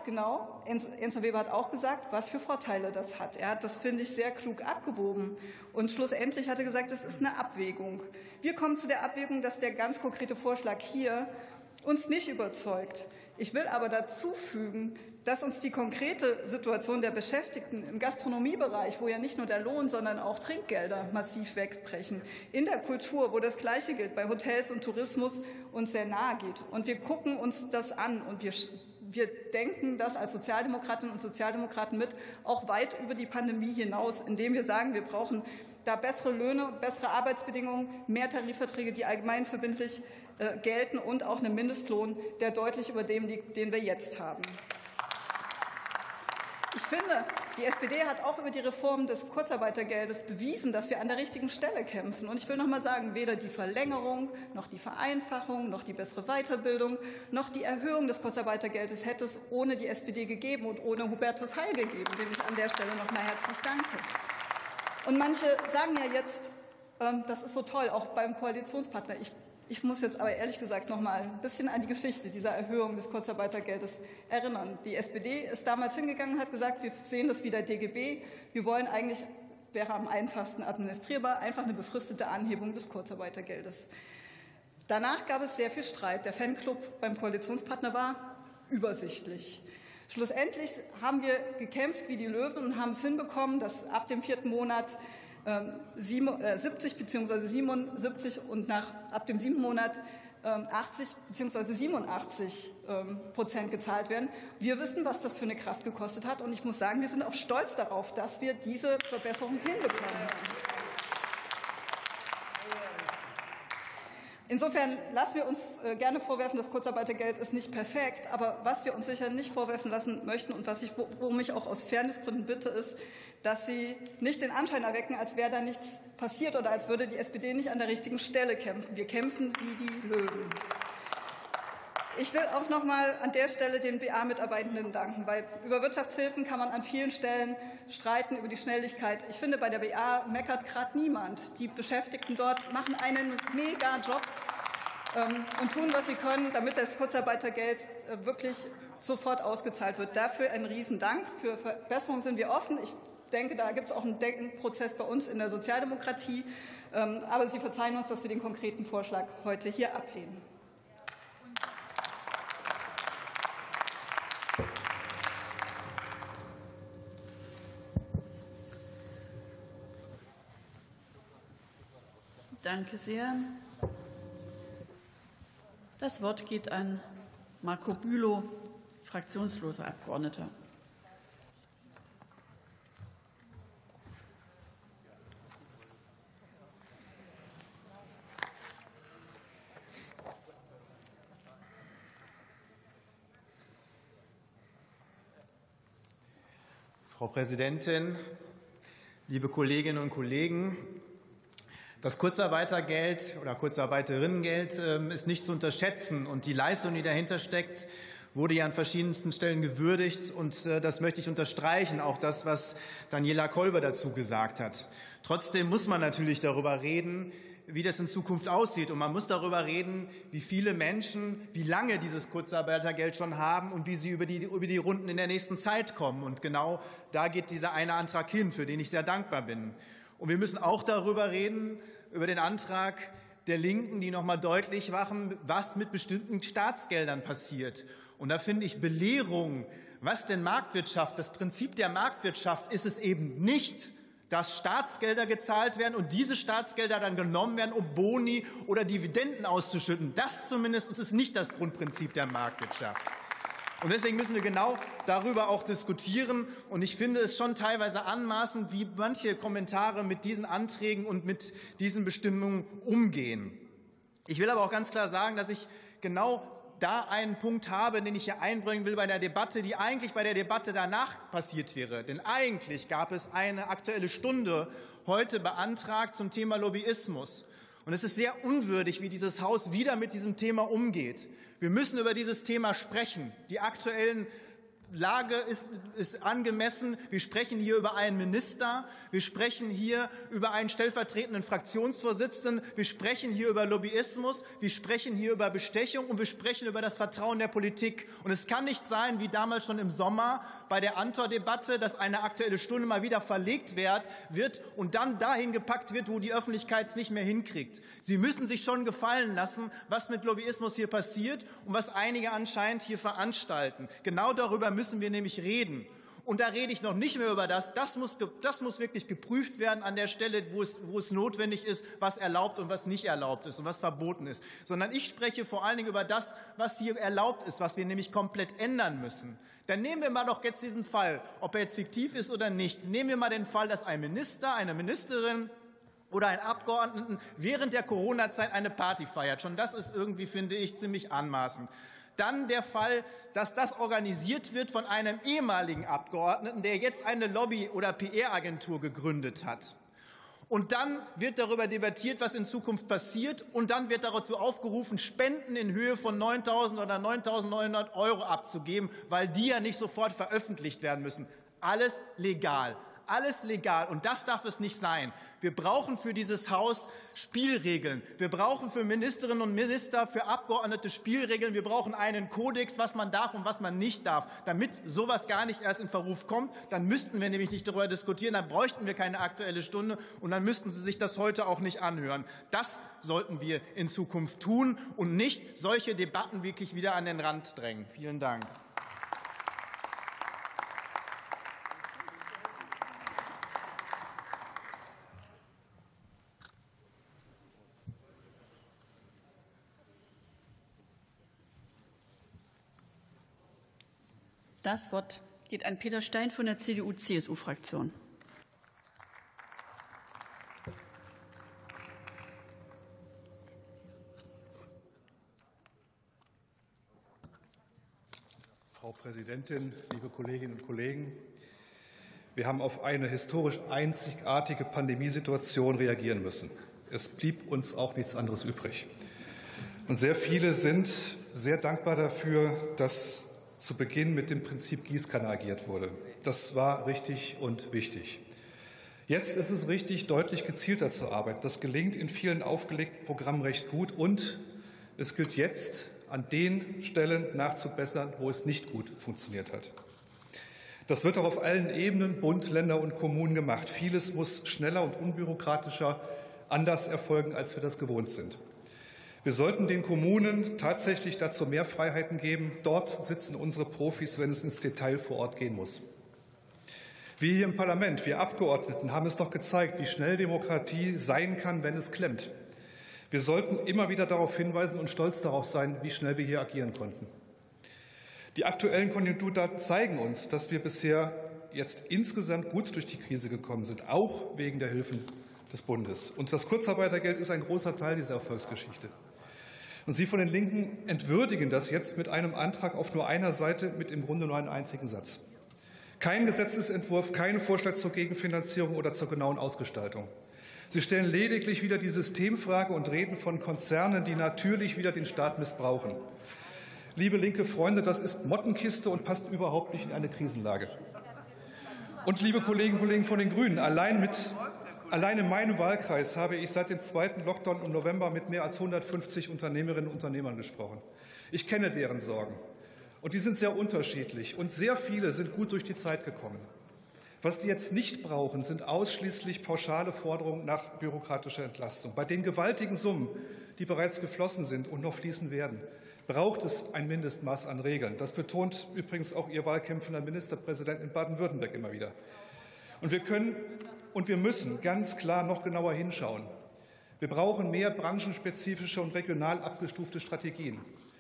was für Vorteile das hat. Er hat das, finde ich, sehr klug abgewogen. Und schlussendlich hat er gesagt, es ist eine Abwägung. Wir kommen zu der Abwägung, dass der ganz konkrete Vorschlag hier uns nicht überzeugt. Ich will aber dazu fügen, dass uns die konkrete Situation der Beschäftigten im Gastronomiebereich, wo ja nicht nur der Lohn, sondern auch Trinkgelder massiv wegbrechen, in der Kultur, wo das Gleiche gilt, bei Hotels und Tourismus, uns sehr nahe geht. Und wir gucken uns das an und wir denken das als Sozialdemokratinnen und Sozialdemokraten mit, auch weit über die Pandemie hinaus, indem wir sagen, wir brauchen da bessere Löhne, bessere Arbeitsbedingungen, mehr Tarifverträge, die allgemeinverbindlich gelten und auch einen Mindestlohn, der deutlich über dem liegt, den wir jetzt haben. Ich finde, die SPD hat auch über die Reform des Kurzarbeitergeldes bewiesen, dass wir an der richtigen Stelle kämpfen. Und ich will noch mal sagen, weder die Verlängerung, noch die Vereinfachung, noch die bessere Weiterbildung, noch die Erhöhung des Kurzarbeitergeldes hätte es ohne die SPD gegeben und ohne Hubertus Heil gegeben, dem ich an der Stelle noch mal herzlich danke. Und manche sagen ja jetzt, das ist so toll, auch beim Koalitionspartner. Ich muss jetzt aber ehrlich gesagt noch mal ein bisschen an die Geschichte dieser Erhöhung des Kurzarbeitergeldes erinnern. Die SPD ist damals hingegangen und hat gesagt, wir sehen das wie der DGB. Wir wollen eigentlich, wäre am einfachsten administrierbar, einfach eine befristete Anhebung des Kurzarbeitergeldes. Danach gab es sehr viel Streit. Der Fanclub beim Koalitionspartner war übersichtlich. Schlussendlich haben wir gekämpft wie die Löwen und haben es hinbekommen, dass ab dem 4. Monat 70 bzw. 77 und ab dem 7. Monat 80 bzw. 87% gezahlt werden. Wir wissen, was das für eine Kraft gekostet hat. Und ich muss sagen, wir sind auch stolz darauf, dass wir diese Verbesserung hinbekommen haben. Insofern lassen wir uns gerne vorwerfen, das Kurzarbeitergeld ist nicht perfekt. Aber was wir uns sicher nicht vorwerfen lassen möchten und worum ich auch aus Fairnessgründen bitte, ist, dass Sie nicht den Anschein erwecken, als wäre da nichts passiert oder als würde die SPD nicht an der richtigen Stelle kämpfen. Wir kämpfen wie die Löwen. Ich will auch noch mal an der Stelle den BA-Mitarbeitenden danken, weil über Wirtschaftshilfen kann man an vielen Stellen streiten, über die Schnelligkeit. Ich finde, bei der BA meckert gerade niemand. Die Beschäftigten dort machen einen Mega-Job und tun, was sie können, damit das Kurzarbeitergeld wirklich sofort ausgezahlt wird. Dafür einen Riesendank. Für Verbesserungen sind wir offen. Ich denke, da gibt es auch einen Denkprozess bei uns in der Sozialdemokratie. Aber Sie verzeihen uns, dass wir den konkreten Vorschlag heute hier ablehnen. Danke sehr. Das Wort geht an Marco Bülow, fraktionsloser Abgeordneter. Frau Präsidentin, liebe Kolleginnen und Kollegen! Das Kurzarbeitergeld oder Kurzarbeiterinnengeld ist nicht zu unterschätzen. Und die Leistung, die dahinter steckt, wurde ja an verschiedensten Stellen gewürdigt. Und das möchte ich unterstreichen, auch das, was Daniela Kolber dazu gesagt hat. Trotzdem muss man natürlich darüber reden, wie das in Zukunft aussieht. Und man muss darüber reden, wie viele Menschen, wie lange dieses Kurzarbeitergeld schon haben und wie sie über die Runden in der nächsten Zeit kommen. Und genau da geht dieser eine Antrag hin, für den ich sehr dankbar bin. Und wir müssen auch darüber reden, über den Antrag der Linken, die noch mal deutlich machen, was mit bestimmten Staatsgeldern passiert. Und da finde ich Belehrung, was denn Marktwirtschaft, das Prinzip der Marktwirtschaft ist es eben nicht, dass Staatsgelder gezahlt werden und diese Staatsgelder dann genommen werden, um Boni oder Dividenden auszuschütten. Das zumindest ist nicht das Grundprinzip der Marktwirtschaft. Und deswegen müssen wir genau darüber auch diskutieren. Und ich finde es schon teilweise anmaßend, wie manche Kommentare mit diesen Anträgen und mit diesen Bestimmungen umgehen. Ich will aber auch ganz klar sagen, dass ich genau da einen Punkt habe, den ich hier einbringen will bei der Debatte, die eigentlich bei der Debatte danach passiert wäre. Denn eigentlich gab es eine Aktuelle Stunde heute beantragt zum Thema Lobbyismus. Und es ist sehr unwürdig, wie dieses Haus wieder mit diesem Thema umgeht. Wir müssen über dieses Thema sprechen. Die aktuellen Lage ist angemessen. Wir sprechen hier über einen Minister. Wir sprechen hier über einen stellvertretenden Fraktionsvorsitzenden. Wir sprechen hier über Lobbyismus. Wir sprechen hier über Bestechung. Und wir sprechen über das Vertrauen der Politik. Und es kann nicht sein, wie damals schon im Sommer bei der Antor-Debatte, dass eine Aktuelle Stunde mal wieder verlegt wird und dann dahin gepackt wird, wo die Öffentlichkeit es nicht mehr hinkriegt. Sie müssen sich schon gefallen lassen, was mit Lobbyismus hier passiert und was einige anscheinend hier veranstalten. Genau darüber müssen wir nämlich reden. Und da rede ich noch nicht mehr über das muss wirklich geprüft werden an der Stelle, wo es notwendig ist, was erlaubt und was nicht erlaubt ist und was verboten ist. Sondern ich spreche vor allen Dingen über das, was hier erlaubt ist, was wir nämlich komplett ändern müssen. Dann nehmen wir mal doch jetzt diesen Fall, ob er jetzt fiktiv ist oder nicht. Nehmen wir mal den Fall, dass ein Minister, eine Ministerin oder ein Abgeordneten während der Corona-Zeit eine Party feiert. Schon das ist irgendwie, finde ich, ziemlich anmaßend. Dann der Fall, dass das organisiert wird von einem ehemaligen Abgeordneten, der jetzt eine Lobby- oder PR-Agentur gegründet hat. Und dann wird darüber debattiert, was in Zukunft passiert. Und dann wird dazu aufgerufen, Spenden in Höhe von 9.000 oder 9.900 € abzugeben, weil die ja nicht sofort veröffentlicht werden müssen. Alles legal. Alles legal. Und das darf es nicht sein. Wir brauchen für dieses Haus Spielregeln. Wir brauchen für Ministerinnen und Minister, für Abgeordnete Spielregeln. Wir brauchen einen Kodex, was man darf und was man nicht darf, damit sowas gar nicht erst in Verruf kommt. Dann müssten wir nämlich nicht darüber diskutieren, dann bräuchten wir keine Aktuelle Stunde und dann müssten Sie sich das heute auch nicht anhören. Das sollten wir in Zukunft tun und nicht solche Debatten wirklich wieder an den Rand drängen. Vielen Dank. Das Wort geht an Peter Stein von der CDU-CSU-Fraktion. Frau Präsidentin, liebe Kolleginnen und Kollegen! Wir haben auf eine historisch einzigartige Pandemiesituation reagieren müssen. Es blieb uns auch nichts anderes übrig. Und sehr viele sind sehr dankbar dafür, dass zu Beginn mit dem Prinzip Gießkanne agiert wurde. Das war richtig und wichtig. Jetzt ist es richtig, deutlich gezielter zu arbeiten. Das gelingt in vielen aufgelegten Programmen recht gut. Und es gilt jetzt, an den Stellen nachzubessern, wo es nicht gut funktioniert hat. Das wird auch auf allen Ebenen, Bund, Länder und Kommunen gemacht. Vieles muss schneller und unbürokratischer anders erfolgen, als wir das gewohnt sind. Wir sollten den Kommunen tatsächlich dazu mehr Freiheiten geben. Dort sitzen unsere Profis, wenn es ins Detail vor Ort gehen muss. Wir hier im Parlament, wir Abgeordneten, haben es doch gezeigt, wie schnell Demokratie sein kann, wenn es klemmt. Wir sollten immer wieder darauf hinweisen und stolz darauf sein, wie schnell wir hier agieren konnten. Die aktuellen Konjunkturdaten zeigen uns, dass wir bisher jetzt insgesamt gut durch die Krise gekommen sind, auch wegen der Hilfen des Bundes. Und das Kurzarbeitergeld ist ein großer Teil dieser Erfolgsgeschichte. Und Sie von den Linken entwürdigen das jetzt mit einem Antrag auf nur einer Seite mit im Grunde nur einem einzigen Satz. Kein Gesetzesentwurf, kein Vorschlag zur Gegenfinanzierung oder zur genauen Ausgestaltung. Sie stellen lediglich wieder die Systemfrage und reden von Konzernen, die natürlich wieder den Staat missbrauchen. Liebe linke Freunde, das ist Mottenkiste und passt überhaupt nicht in eine Krisenlage. Und liebe Kolleginnen und Kollegen von den Grünen, allein in meinem Wahlkreis habe ich seit dem zweiten Lockdown im November mit mehr als 150 Unternehmerinnen und Unternehmern gesprochen. Ich kenne deren Sorgen. Und die sind sehr unterschiedlich. Und sehr viele sind gut durch die Zeit gekommen. Was die jetzt nicht brauchen, sind ausschließlich pauschale Forderungen nach bürokratischer Entlastung. Bei den gewaltigen Summen, die bereits geflossen sind und noch fließen werden, braucht es ein Mindestmaß an Regeln. Das betont übrigens auch Ihr wahlkämpfender Ministerpräsident in Baden-Württemberg immer wieder. Und wir können und wir müssen ganz klar noch genauer hinschauen. Wir brauchen mehr branchenspezifische und regional abgestufte Strategien.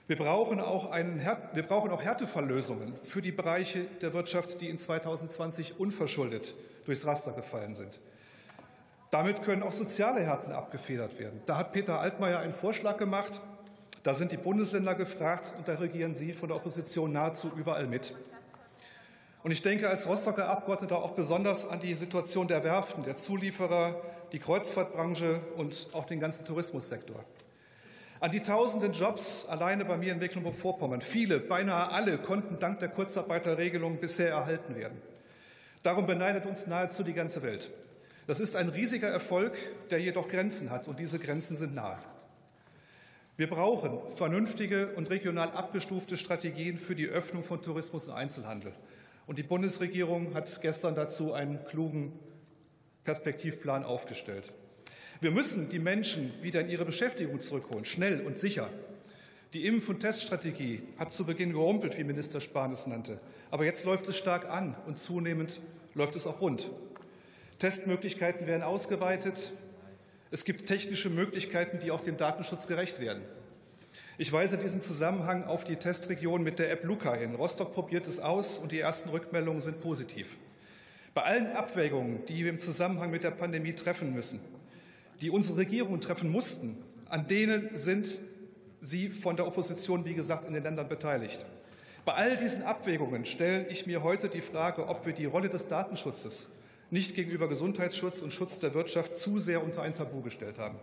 Wir brauchen auch Härtefalllösungen für die Bereiche der Wirtschaft, die in 2020 unverschuldet durchs Raster gefallen sind. Damit können auch soziale Härten abgefedert werden. Da hat Peter Altmaier einen Vorschlag gemacht. Da sind die Bundesländer gefragt, und da regieren Sie von der Opposition nahezu überall mit. Und ich denke als Rostocker Abgeordneter auch besonders an die Situation der Werften, der Zulieferer, die Kreuzfahrtbranche und auch den ganzen Tourismussektor. An die tausenden Jobs alleine bei mir in Mecklenburg-Vorpommern. Viele, beinahe alle, konnten dank der Kurzarbeiterregelung bisher erhalten werden. Darum beneidet uns nahezu die ganze Welt. Das ist ein riesiger Erfolg, der jedoch Grenzen hat, und diese Grenzen sind nahe. Wir brauchen vernünftige und regional abgestufte Strategien für die Öffnung von Tourismus und Einzelhandel. Und die Bundesregierung hat gestern dazu einen klugen Perspektivplan aufgestellt. Wir müssen die Menschen wieder in ihre Beschäftigung zurückholen, schnell und sicher. Die Impf- und Teststrategie hat zu Beginn gerumpelt, wie Minister Spahn es nannte. Aber jetzt läuft es stark an, und zunehmend läuft es auch rund. Testmöglichkeiten werden ausgeweitet. Es gibt technische Möglichkeiten, die auch dem Datenschutz gerecht werden. Ich weise in diesem Zusammenhang auf die Testregion mit der App Luca hin. Rostock probiert es aus, und die ersten Rückmeldungen sind positiv. Bei allen Abwägungen, die wir im Zusammenhang mit der Pandemie treffen müssen, die unsere Regierungen treffen mussten, an denen sind Sie von der Opposition, wie gesagt, in den Ländern beteiligt. Bei all diesen Abwägungen stelle ich mir heute die Frage, ob wir die Rolle des Datenschutzes nicht gegenüber Gesundheitsschutz und Schutz der Wirtschaft zu sehr unter ein Tabu gestellt haben.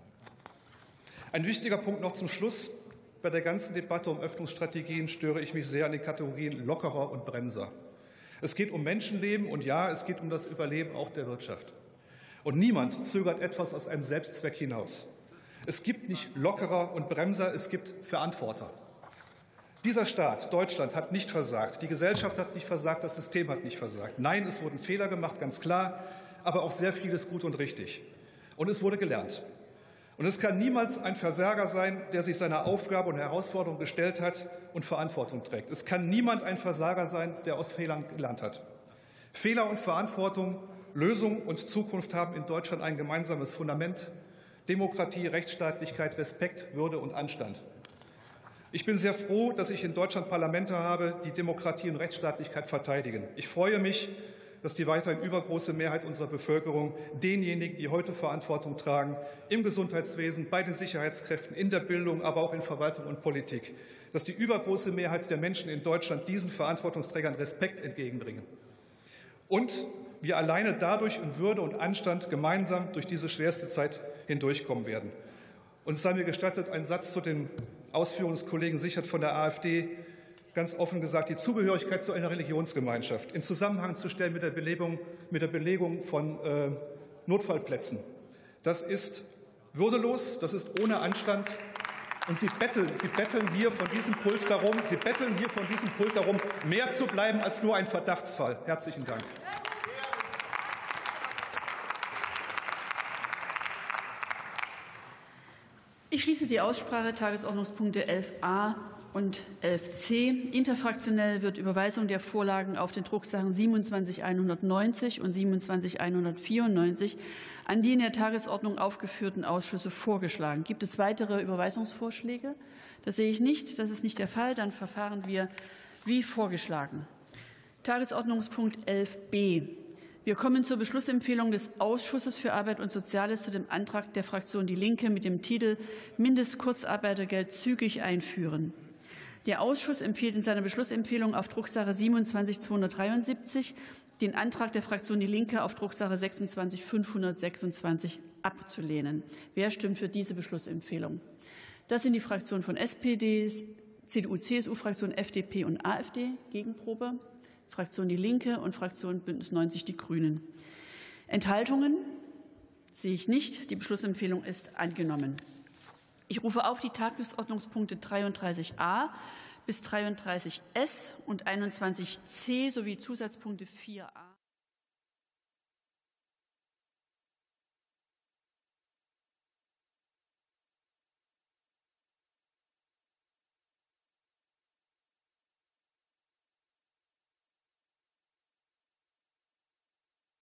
Ein wichtiger Punkt noch zum Schluss. Bei der ganzen Debatte um Öffnungsstrategien störe ich mich sehr an den Kategorien Lockerer und Bremser. Es geht um Menschenleben, und ja, es geht um das Überleben auch der Wirtschaft. Und niemand zögert etwas aus einem Selbstzweck hinaus. Es gibt nicht Lockerer und Bremser, es gibt Verantworter. Dieser Staat, Deutschland, hat nicht versagt. Die Gesellschaft hat nicht versagt, das System hat nicht versagt. Nein, es wurden Fehler gemacht, ganz klar, aber auch sehr vieles gut und richtig. Und es wurde gelernt. Und es kann niemals ein Versager sein, der sich seiner Aufgabe und Herausforderung gestellt hat und Verantwortung trägt. Es kann niemand ein Versager sein, der aus Fehlern gelernt hat. Fehler und Verantwortung, Lösung und Zukunft haben in Deutschland ein gemeinsames Fundament: Demokratie, Rechtsstaatlichkeit, Respekt, Würde und Anstand. Ich bin sehr froh, dass ich in Deutschland Parlamente habe, die Demokratie und Rechtsstaatlichkeit verteidigen. Ich freue mich, dass die weiterhin übergroße Mehrheit unserer Bevölkerung denjenigen, die heute Verantwortung tragen, im Gesundheitswesen, bei den Sicherheitskräften, in der Bildung, aber auch in Verwaltung und Politik, dass die übergroße Mehrheit der Menschen in Deutschland diesen Verantwortungsträgern Respekt entgegenbringen. Und wir alleine dadurch in Würde und Anstand gemeinsam durch diese schwerste Zeit hindurchkommen werden. Und es sei mir gestattet, ein Satz zu den Ausführungen des Kollegen Sichert von der AfD. Ganz offen gesagt, die Zugehörigkeit zu einer Religionsgemeinschaft in Zusammenhang zu stellen mit der Belegung von Notfallplätzen. Das ist würdelos, das ist ohne Anstand. Und Sie betteln hier von diesem Pult darum, mehr zu bleiben als nur ein Verdachtsfall. Herzlichen Dank. Ich schließe die Aussprache. Tagesordnungspunkte 11a und 11c. Interfraktionell wird Überweisung der Vorlagen auf den Drucksachen 27.190 und 27.194 an die in der Tagesordnung aufgeführten Ausschüsse vorgeschlagen. Gibt es weitere Überweisungsvorschläge? Das sehe ich nicht. Das ist nicht der Fall. Dann verfahren wir wie vorgeschlagen. Tagesordnungspunkt 11b. Wir kommen zur Beschlussempfehlung des Ausschusses für Arbeit und Soziales zu dem Antrag der Fraktion Die Linke mit dem Titel Mindestkurzarbeitergeld zügig einführen. Der Ausschuss empfiehlt in seiner Beschlussempfehlung auf Drucksache 27.273 den Antrag der Fraktion Die Linke auf Drucksache 26.526 abzulehnen. Wer stimmt für diese Beschlussempfehlung? Das sind die Fraktionen von SPD, CDU, CSU-Fraktion, FDP und AfD. Gegenprobe. Fraktion Die Linke und Fraktion Bündnis 90 Die Grünen. Enthaltungen sehe ich nicht. Die Beschlussempfehlung ist angenommen. Ich rufe auf die Tagesordnungspunkte 33a bis 33s und 21c sowie Zusatzpunkte 4a.